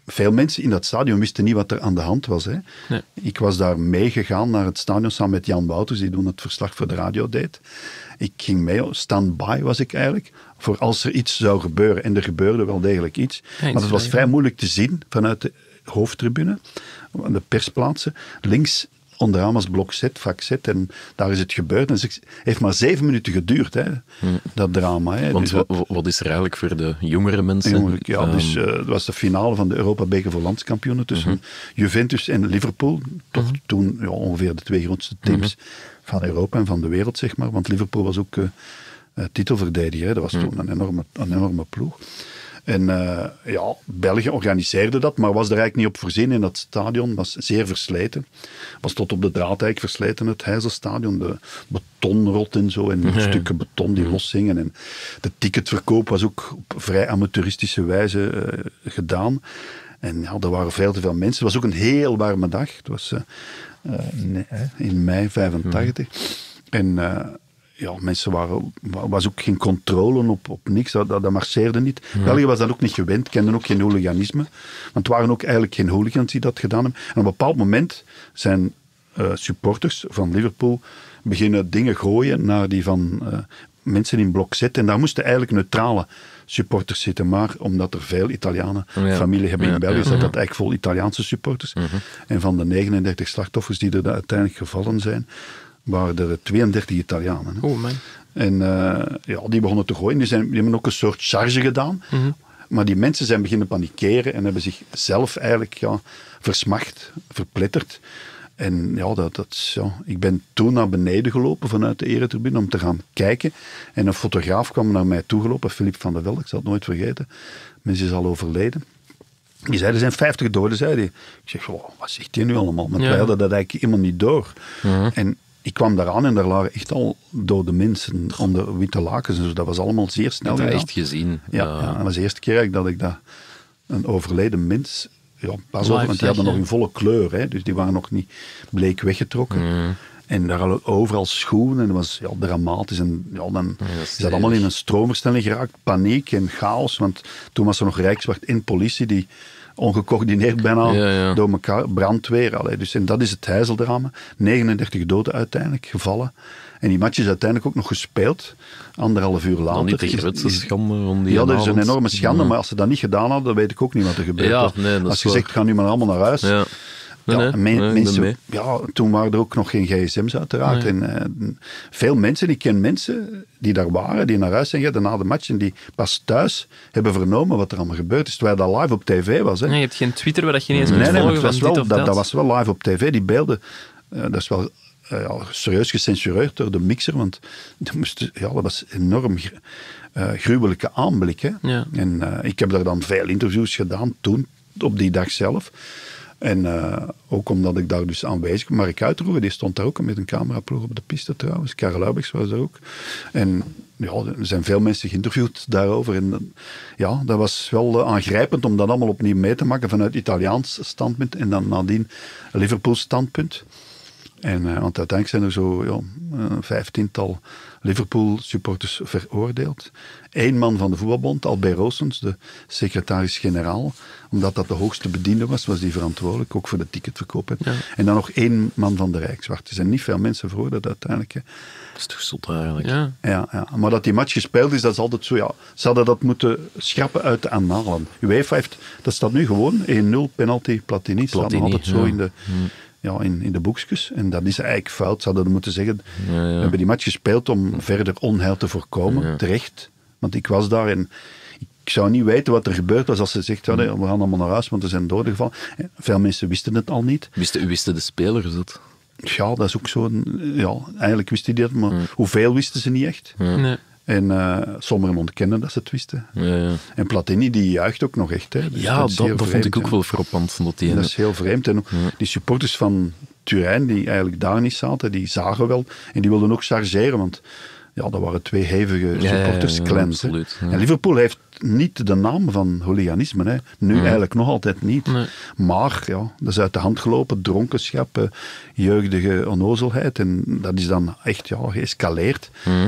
veel mensen in dat stadion wisten niet wat er aan de hand was. Hè. Nee. Ik was daar meegegaan naar het stadion samen met Jan Wouters, die toen het verslag voor de radio deed. Ik ging mee, stand-by was ik eigenlijk, voor als er iets zou gebeuren. En er gebeurde wel degelijk iets. Ja, maar het was vrij moeilijk te zien vanuit de hoofdtribune, de persplaatsen. Links onderaan was blok Z, vak Z, en daar is het gebeurd. En het heeft maar zeven minuten geduurd, hè, Hmm. dat drama. Hè. Want Dus wa- dat- wa- wat is er eigenlijk voor de jongere mensen? Jongen, ja, Ehm, dus, uh, het was de finale van de Europa-beker voor landskampioenen tussen Mhm. Juventus en Liverpool. Toch Mhm. toen ja, ongeveer de twee grootste teams van Europa en van de wereld, zeg maar. Want Liverpool was ook uh, uh, titelverdediger. Hè. Dat was toen een enorme, een enorme ploeg. En uh, ja, België organiseerde dat, maar was er eigenlijk niet op voorzien. En dat stadion was zeer versleten. Was tot op de draad eigenlijk versleten, het Heizelstadion. De betonrot en zo, en Ja. stukken beton die loshingen. En de ticketverkoop was ook op vrij amateuristische wijze uh, gedaan. En ja, er waren veel te veel mensen. Het was ook een heel warme dag. Het was uh, uh, nee, hè, in mei vijfentachtig. En uh, ja, mensen waren... Er was ook geen controle op, op niks. Dat, dat, dat marcheerde niet. Ja. België was dat ook niet gewend. Kenden ook geen hooliganisme. Want het waren ook eigenlijk geen hooligans die dat gedaan hebben. En op een bepaald moment zijn uh, supporters van Liverpool beginnen dingen gooien naar die van uh, mensen in blok Z. En daar moesten eigenlijk neutrale supporters zitten. Maar omdat er veel Italianen Ja. familie hebben in Ja, België, ja. zat dat eigenlijk vol Italiaanse supporters. Mhm. En van de negenendertig slachtoffers die er uiteindelijk gevallen zijn, waren er tweeëndertig Italianen. Hè. Oh man. En uh, ja, die begonnen te gooien. Die, zijn, die hebben ook een soort charge gedaan. Mhm. Maar die mensen zijn beginnen panikeren en hebben zichzelf eigenlijk ja, versmacht, verpletterd. En ja, dat, dat, ja, ik ben toen naar beneden gelopen vanuit de eretribune om te gaan kijken. En een fotograaf kwam naar mij toegelopen, Philippe van der Velde, ik zal het nooit vergeten. Mensen is al overleden. Die zei, er zijn vijftig doden, zei hij. Ik zeg, wow, wat zegt hij nu allemaal? Want Ja. wij hadden dat eigenlijk helemaal niet door. Mhm. En ik kwam daar aan en daar lagen echt al dode mensen onder witte lakens. Dus dat was allemaal zeer snel Ik heb dat gedaan. echt gezien. Ja, Uh, ja, dat was de eerste keer eigenlijk dat ik dat, een overleden mens, ja, pas Live op, want die zag, hadden nog ja. in volle kleur, hè, dus die waren nog niet bleek weggetrokken. Mm. En daar hadden overal schoenen en dat was ja, dramatisch. En ja, dan dat is is dat allemaal in een stroomversnelling geraakt, paniek en chaos, want toen was er nog Rijkswacht en politie die ongecoördineerd bijna Ja, ja. door elkaar, brandweer. Allee, dus, en dat is het Heizeldrama. negenendertig doden uiteindelijk gevallen. En die match is uiteindelijk ook nog gespeeld, anderhalf uur later. Dan niet de Is- grootste is- schande rond die ja, dat is een avond. enorme schande, Ja. maar als ze dat niet gedaan hadden, dan weet ik ook niet wat er gebeurd Ja, was. nee, dat als is je waar. zegt, ga nu maar allemaal naar huis. Ja. Nee, Ja, nee, men- nee, ik ben mensen, mee. ja, toen waren er ook nog geen gsm's uiteraard. Nee. En, uh, veel mensen, ik ken mensen die daar waren, die naar huis zijn gegaan na de match en die pas thuis hebben vernomen wat er allemaal gebeurd is, terwijl dat live op tv was. Hè. Nee, je hebt geen Twitter waar dat je niet eens Nee, kunt nee, maar volgen het was van wel, dit of dat, dat. dat was wel live op tv. Die beelden, uh, dat is wel uh, ja, serieus gecensureerd door de mixer, want dat, moest, ja, dat was enorm gr- uh, gruwelijke aanblik. Hè. Ja. En uh, ik heb daar dan veel interviews gedaan, toen, op die dag zelf. En uh, ook omdat ik daar dus aanwezig was. Mark Uiterhoeven, die stond daar ook met een cameraploeg op de piste trouwens. Karel Uibergs was daar ook. En ja, er zijn veel mensen geïnterviewd daarover. En uh, ja, dat was wel uh, aangrijpend om dat allemaal opnieuw mee te maken vanuit Italiaans standpunt en dan nadien Liverpool standpunt. En, uh, want uiteindelijk zijn er zo ja, een vijftiental Liverpool-supporters veroordeeld. Eén man van de voetbalbond, Albert Roosens, de secretaris-generaal, omdat dat de hoogste bediende was, was die verantwoordelijk, ook voor de ticketverkoop. Hè. Ja. En dan nog één man van de Rijkswacht. Er zijn niet veel mensen veroordeeld uiteindelijk. Hè. Dat is toch zot eigenlijk. Ja. Ja, ja, maar dat die match gespeeld is, dat is altijd zo, ja. Ze hadden dat moeten schrappen uit de annalen. UEFA heeft, dat staat nu gewoon, één nul, penalty, Platini, staat nog Platini, altijd zo ja. in de... Ja, in, in de boekjes. En dat is eigenlijk fout. Ze hadden moeten zeggen, Ja, ja. we hebben die match gespeeld om verder onheil te voorkomen. Ja. Terecht. Want ik was daar en ik zou niet weten wat er gebeurd was als ze zegt, ja, nee, we gaan allemaal naar huis, want er zijn doden gevallen. En veel mensen wisten het al niet. Wisten, wisten de spelers dat? Ja, dat is ook zo. een- Ja, eigenlijk wisten die dat, maar hoeveel wisten ze niet echt. Nee. En uh, sommigen ontkennen dat ze het wisten. Ja, ja. En Platini, die juicht ook nog echt. Hè. Dus ja, is dat, zeer dat vond vreemd, ik ook ja. wel frappant. Dat die Dat is heel vreemd. En die supporters van Turijn, die eigenlijk daar niet zaten, die zagen wel. En die wilden ook chargeren, want ja, dat waren twee hevige Ja, ja, ja, supportersclans. hè. absoluut, ja. En Liverpool heeft niet de naam van hooliganisme. Hè. Nu Nee. eigenlijk nog altijd niet. Nee. Maar ja, dat is uit de hand gelopen. Dronkenschap, eh, jeugdige onnozelheid. En dat is dan echt ja, geëscaleerd. Mhm.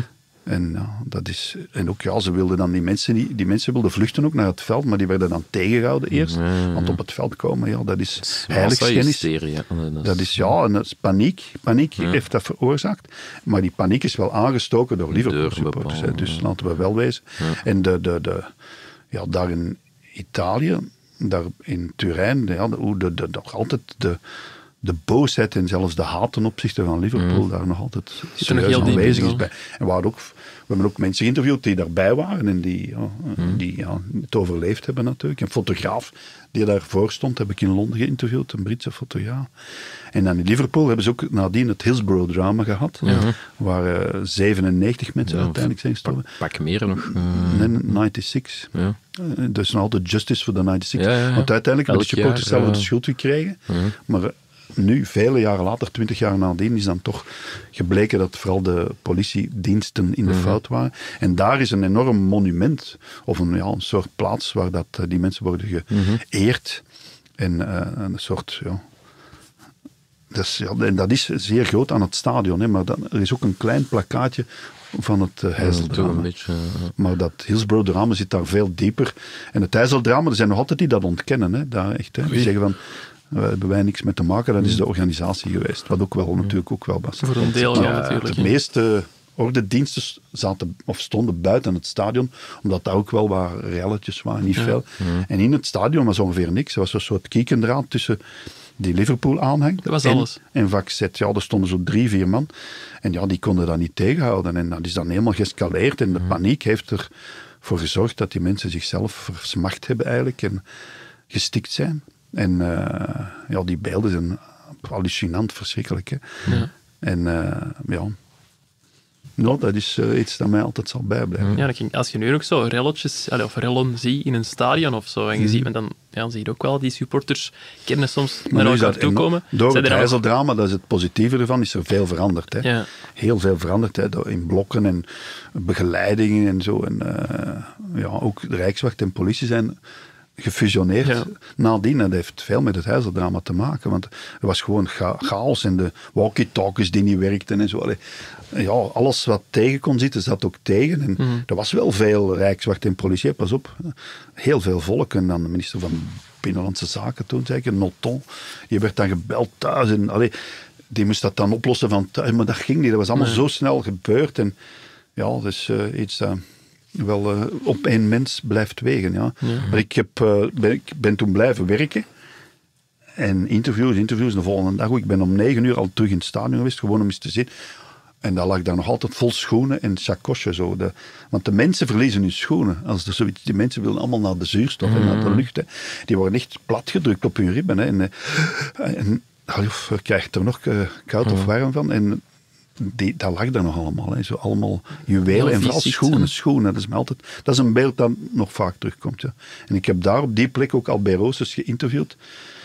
En, ja, dat is, en ook, ja, ze wilden dan die mensen, die, die mensen wilden vluchten ook naar het veld, maar die werden dan tegengehouden eerst. Ja, ja, ja. Want op het veld komen, ja, dat is heiligschennis. Ja, dat, dat is, ja, en dat is paniek. Paniek ja. heeft dat veroorzaakt. Maar die paniek is wel aangestoken door Liverpool supporters. Hè, dus ja. laten we wel wezen. Ja. En de, de, de, ja, daar in Italië, daar in Turijn, ja, de, de, de, nog altijd de... de boosheid en zelfs de haat ten opzichte van Liverpool mm. daar nog altijd serieus aanwezig is bij. En waar ook, we hebben ook mensen geïnterviewd die daarbij waren en die, ja, mm. die ja, het overleefd hebben natuurlijk. Een fotograaf die daarvoor stond, heb ik in Londen geïnterviewd, een Britse fotograaf. En dan in Liverpool hebben ze ook nadien het Hillsborough-drama gehad, mm. waar uh, zevenennegentig mensen ja, uiteindelijk zijn gestorven. Pak, pak meer nog. Uh, nee, negenennegentig. Ja. Uh, dus nog altijd justice voor de negenennegentig. Ja, ja, ja. Want uiteindelijk hebben de supporters zelf ja. de schuld gekregen. Mm. Maar... Uh, nu, vele jaren later, twintig jaar nadien, is dan toch gebleken dat vooral de politiediensten in de mm-hmm. fout waren. En daar is een enorm monument, of een, ja, een soort plaats waar dat, die mensen worden geëerd. Mm-hmm. En uh, een soort, ja... Dat is, ja... En dat is zeer groot aan het stadion, hè, maar dan, er is ook een klein plakkaatje van het uh, Heizeldrama. Ja, beetje, uh, maar dat Hillsborough-drama zit daar veel dieper. En het Heizeldrama, er zijn nog altijd die dat ontkennen. Hè, daar echt, hè, die zeggen van... Daar hebben wij niks mee te maken, dat is de organisatie geweest. Wat ook wel, natuurlijk ook wel was. Voor een deel, ja, natuurlijk. De meeste ordediensten zaten, of stonden buiten het stadion, omdat daar ook wel wat relletjes waren, niet ja. veel. Ja. En in het stadion was ongeveer niks. Er was een soort kiekendraad tussen die Liverpool-aanhang dat was en, alles. en vak Z. Ja, er stonden zo drie, vier man. En ja, die konden dat niet tegenhouden. En dat is dan helemaal geëscaleerd. En de ja. paniek heeft ervoor gezorgd dat die mensen zichzelf versmacht hebben eigenlijk en gestikt zijn. En uh, ja, die beelden zijn hallucinant, verschrikkelijk. Hè? Ja. En uh, ja, nou, dat is uh, iets dat mij altijd zal bijblijven. Ja, als je nu nog zo relletjes, of rellen ziet in een stadion of zo, en je mm. ziet, dan, ja, dan zie je ook wel die supporters kennen soms naar elkaar toe komen. Door het Heizeldrama, dat is het positieve ervan, is er veel veranderd. Hè? Ja. Heel veel veranderd, hè? In blokken en begeleidingen en zo. En uh, ja, ook de Rijkswacht en politie zijn... gefusioneerd ja. nadien. Dat heeft veel met het Heizeldrama te maken, want er was gewoon cha- chaos en de walkie-talkies die niet werkten en zo. Allee, ja, alles wat tegen kon zitten, zat ook tegen. En mm. er was wel veel Rijkswacht en politie, pas op. Heel veel volk. En dan de minister van Binnenlandse Zaken toen, zeker, Noton, die werd dan gebeld thuis. En, allee, die moest dat dan oplossen van thuis, maar dat ging niet. Dat was allemaal nee. zo snel gebeurd. En ja, dat is uh, iets... Uh, wel uh, op één mens blijft wegen. Ja. Ja. Maar ik, heb, uh, ben, ik ben toen blijven werken. En interviews, interviews. De volgende dag, ik ben om negen uur al terug in het stadion geweest, gewoon om eens te zien. En dat lag daar nog altijd vol schoenen en chakosje. Zo. De, want de mensen verliezen hun schoenen. Als er zoiets, die mensen willen allemaal naar de zuurstof mm. en naar de lucht. Hè. Die worden echt platgedrukt op hun ribben. Hè. En, en, en je krijgt er nog uh, koud mm. of warm van. En Die, dat lag daar nog allemaal. Hè. Zo allemaal juwelen en vooral schoenen. schoenen. Dat is, altijd, dat is een beeld dat nog vaak terugkomt. Ja. En ik heb daar op die plek ook al bij Roosses geïnterviewd.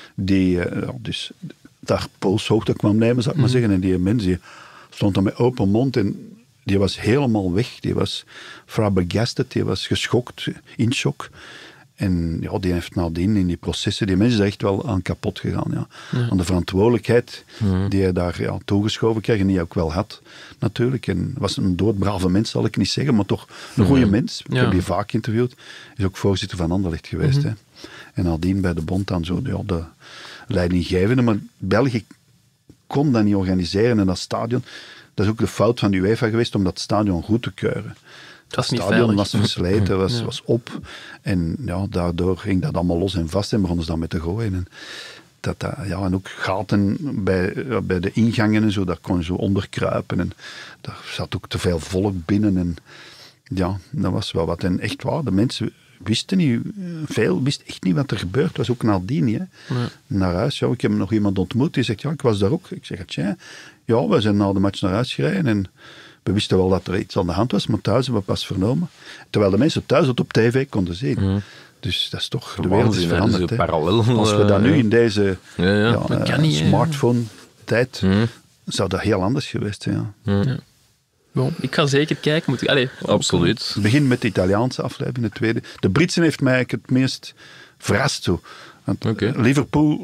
Die uh, dus daar polshoogte kwam nemen, zou ik maar zeggen. En die mens die stond dan met open mond en die was helemaal weg. Die was flabbergasted, die was geschokt, in shock. En ja, die heeft nadien in die processen, die mensen zijn echt wel aan kapot gegaan. Ja. Ja. Aan de verantwoordelijkheid ja. die hij daar ja, toegeschoven kreeg en die hij ook wel had, natuurlijk. En was een doodbrave mens, zal ik niet zeggen, maar toch een goede ja. mens. Ik ja. heb die vaak geïnterviewd. Is ook voorzitter van Anderlecht geweest. Mm-hmm. Hè. En nadien bij de bond dan zo ja, de leidinggevende. Maar België kon dat niet organiseren en dat stadion. Dat is ook de fout van de UEFA geweest om dat stadion goed te keuren. Het stadion was versleten, was, ja. was op. En ja, daardoor ging dat allemaal los en vast en begonnen ze dan met te gooien. En, dat, dat, ja, en ook gaten bij, bij de ingangen en zo, daar kon je zo onderkruipen. En daar zat ook te veel volk binnen. En ja, dat was wel wat. En echt waar, de mensen wisten niet, veel wisten echt niet wat er gebeurt. Het was ook nadien, hè. Ja. Naar huis. Ja, ik heb nog iemand ontmoet die zegt, ja, ik was daar ook. Ik zeg, tja, ja, we zijn na de match naar huis gereden en we wisten wel dat er iets aan de hand was, maar thuis hebben we pas vernomen. Terwijl de mensen thuis het op tv konden zien. Mm. Dus dat is toch, de wereld is veranderd. Hè. Als we dat nu in deze ja, ja. Ja, uh, niet, smartphone-tijd, mm. zou dat heel anders geweest zijn. Ja. Mm. Ja. Bon, ik ga zeker kijken. Moet ik, allez, absoluut. Ik begin met de Italiaanse aflevering, de tweede. De Britse heeft mij eigenlijk het meest verrast. Zo. Want okay. Liverpool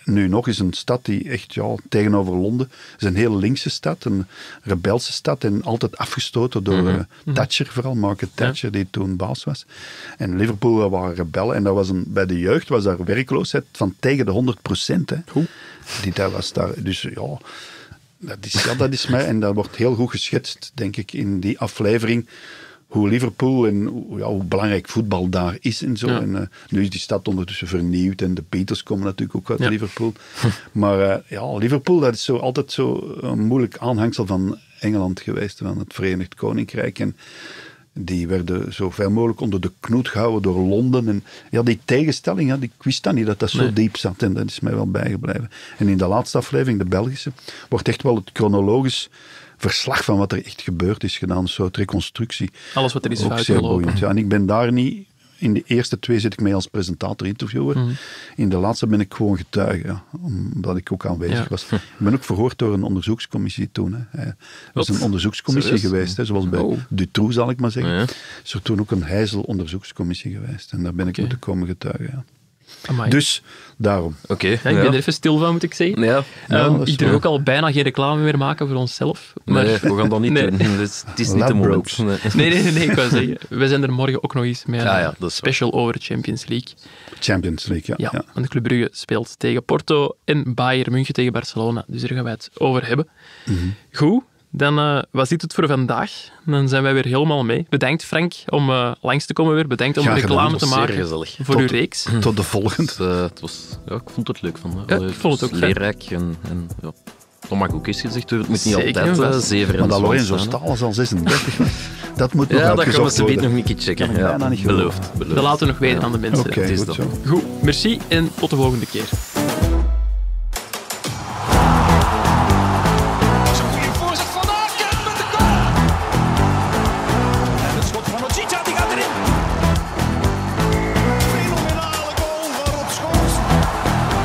nu nog eens een stad die echt ja, tegenover Londen is een heel linkse stad, een rebelse stad en altijd afgestoten door Mm-hmm. uh, Thatcher, vooral Margaret Thatcher, ja. die toen baas was. En Liverpool waren rebellen en dat was een, bij de jeugd was daar werkloosheid van tegen de honderd procent. Hè. Die daar was daar, dus ja, dat is, ja, dat is mij en dat wordt heel goed geschetst, denk ik, in die aflevering. Hoe Liverpool en hoe, ja, hoe belangrijk voetbal daar is en zo. Ja. En, uh, nu is die stad ondertussen vernieuwd en de Beatles komen natuurlijk ook uit ja. Liverpool. Maar uh, ja, Liverpool, dat is zo, altijd zo een moeilijk aanhangsel van Engeland geweest, van het Verenigd Koninkrijk. En die werden zo ver mogelijk onder de knoet gehouden door Londen. En ja, die tegenstelling, ja, die, ik wist dan niet dat dat zo nee. diep zat. En dat is mij wel bijgebleven. En in de laatste aflevering, de Belgische, wordt echt wel het chronologisch verslag van wat er echt gebeurd is gedaan. Een soort reconstructie. Alles wat er is ook fout zeer gelopen. boeiend. Ja, en ik ben daar niet... In de eerste twee zit ik mee als presentator-interviewer. Mm. In de laatste ben ik gewoon getuige, ja, omdat ik ook aanwezig ja. was. Ik ben ook verhoord door een onderzoekscommissie toen. Hè. Er was een onderzoekscommissie Serieus? geweest, hè, zoals bij oh. Dutroux, zal ik maar zeggen. Ja. Is er toen ook een Heijzel-onderzoekscommissie geweest. En daar ben ik okay. moeten komen getuigen, ja. Amai. Dus, daarom. Okay, ja, ik ben ja. er even stil van, moet ik zeggen. Ja. Ja, um, ik durf waar. ook al bijna geen reclame meer maken voor onszelf. Maar... Nee, we gaan dat niet nee. doen. Het is niet de moment. Nee, nee, nee, nee, ik wou zeggen. We zijn er morgen ook nog eens met een ja, ja, special over de Champions League. Champions League, ja. Ja, want Club Brugge speelt tegen Porto en Bayern München tegen Barcelona. Dus daar gaan wij het over hebben. Mm-hmm. Goed. Dan uh, was dit het voor vandaag. Dan zijn wij weer helemaal mee. Bedankt Frank om uh, langs te komen weer. Bedankt om Graag reclame te maken gezellig. voor tot, uw reeks. Tot de volgende. Het, uh, het was, ja, ik vond het leuk. Van, ja, ik vond het ook leerrijk. En, en, ja. Dat mag ook eens gezegd worden. Het moet niet Zeker, altijd uh, zeven en maar dat Lorenzo staan, Staal is al zesendertig. Dat moet nog ja, dat gaan we ze worden. nog een keer checken. Ja, ja, niet beloofd, beloofd. Dat laten we nog weten ja. aan de mensen. Oké, okay, goed zo. Goed, merci en tot de volgende keer.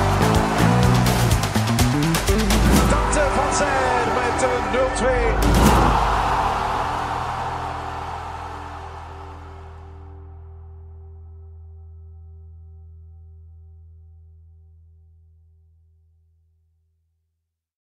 Dante van Zijl met een nul twee.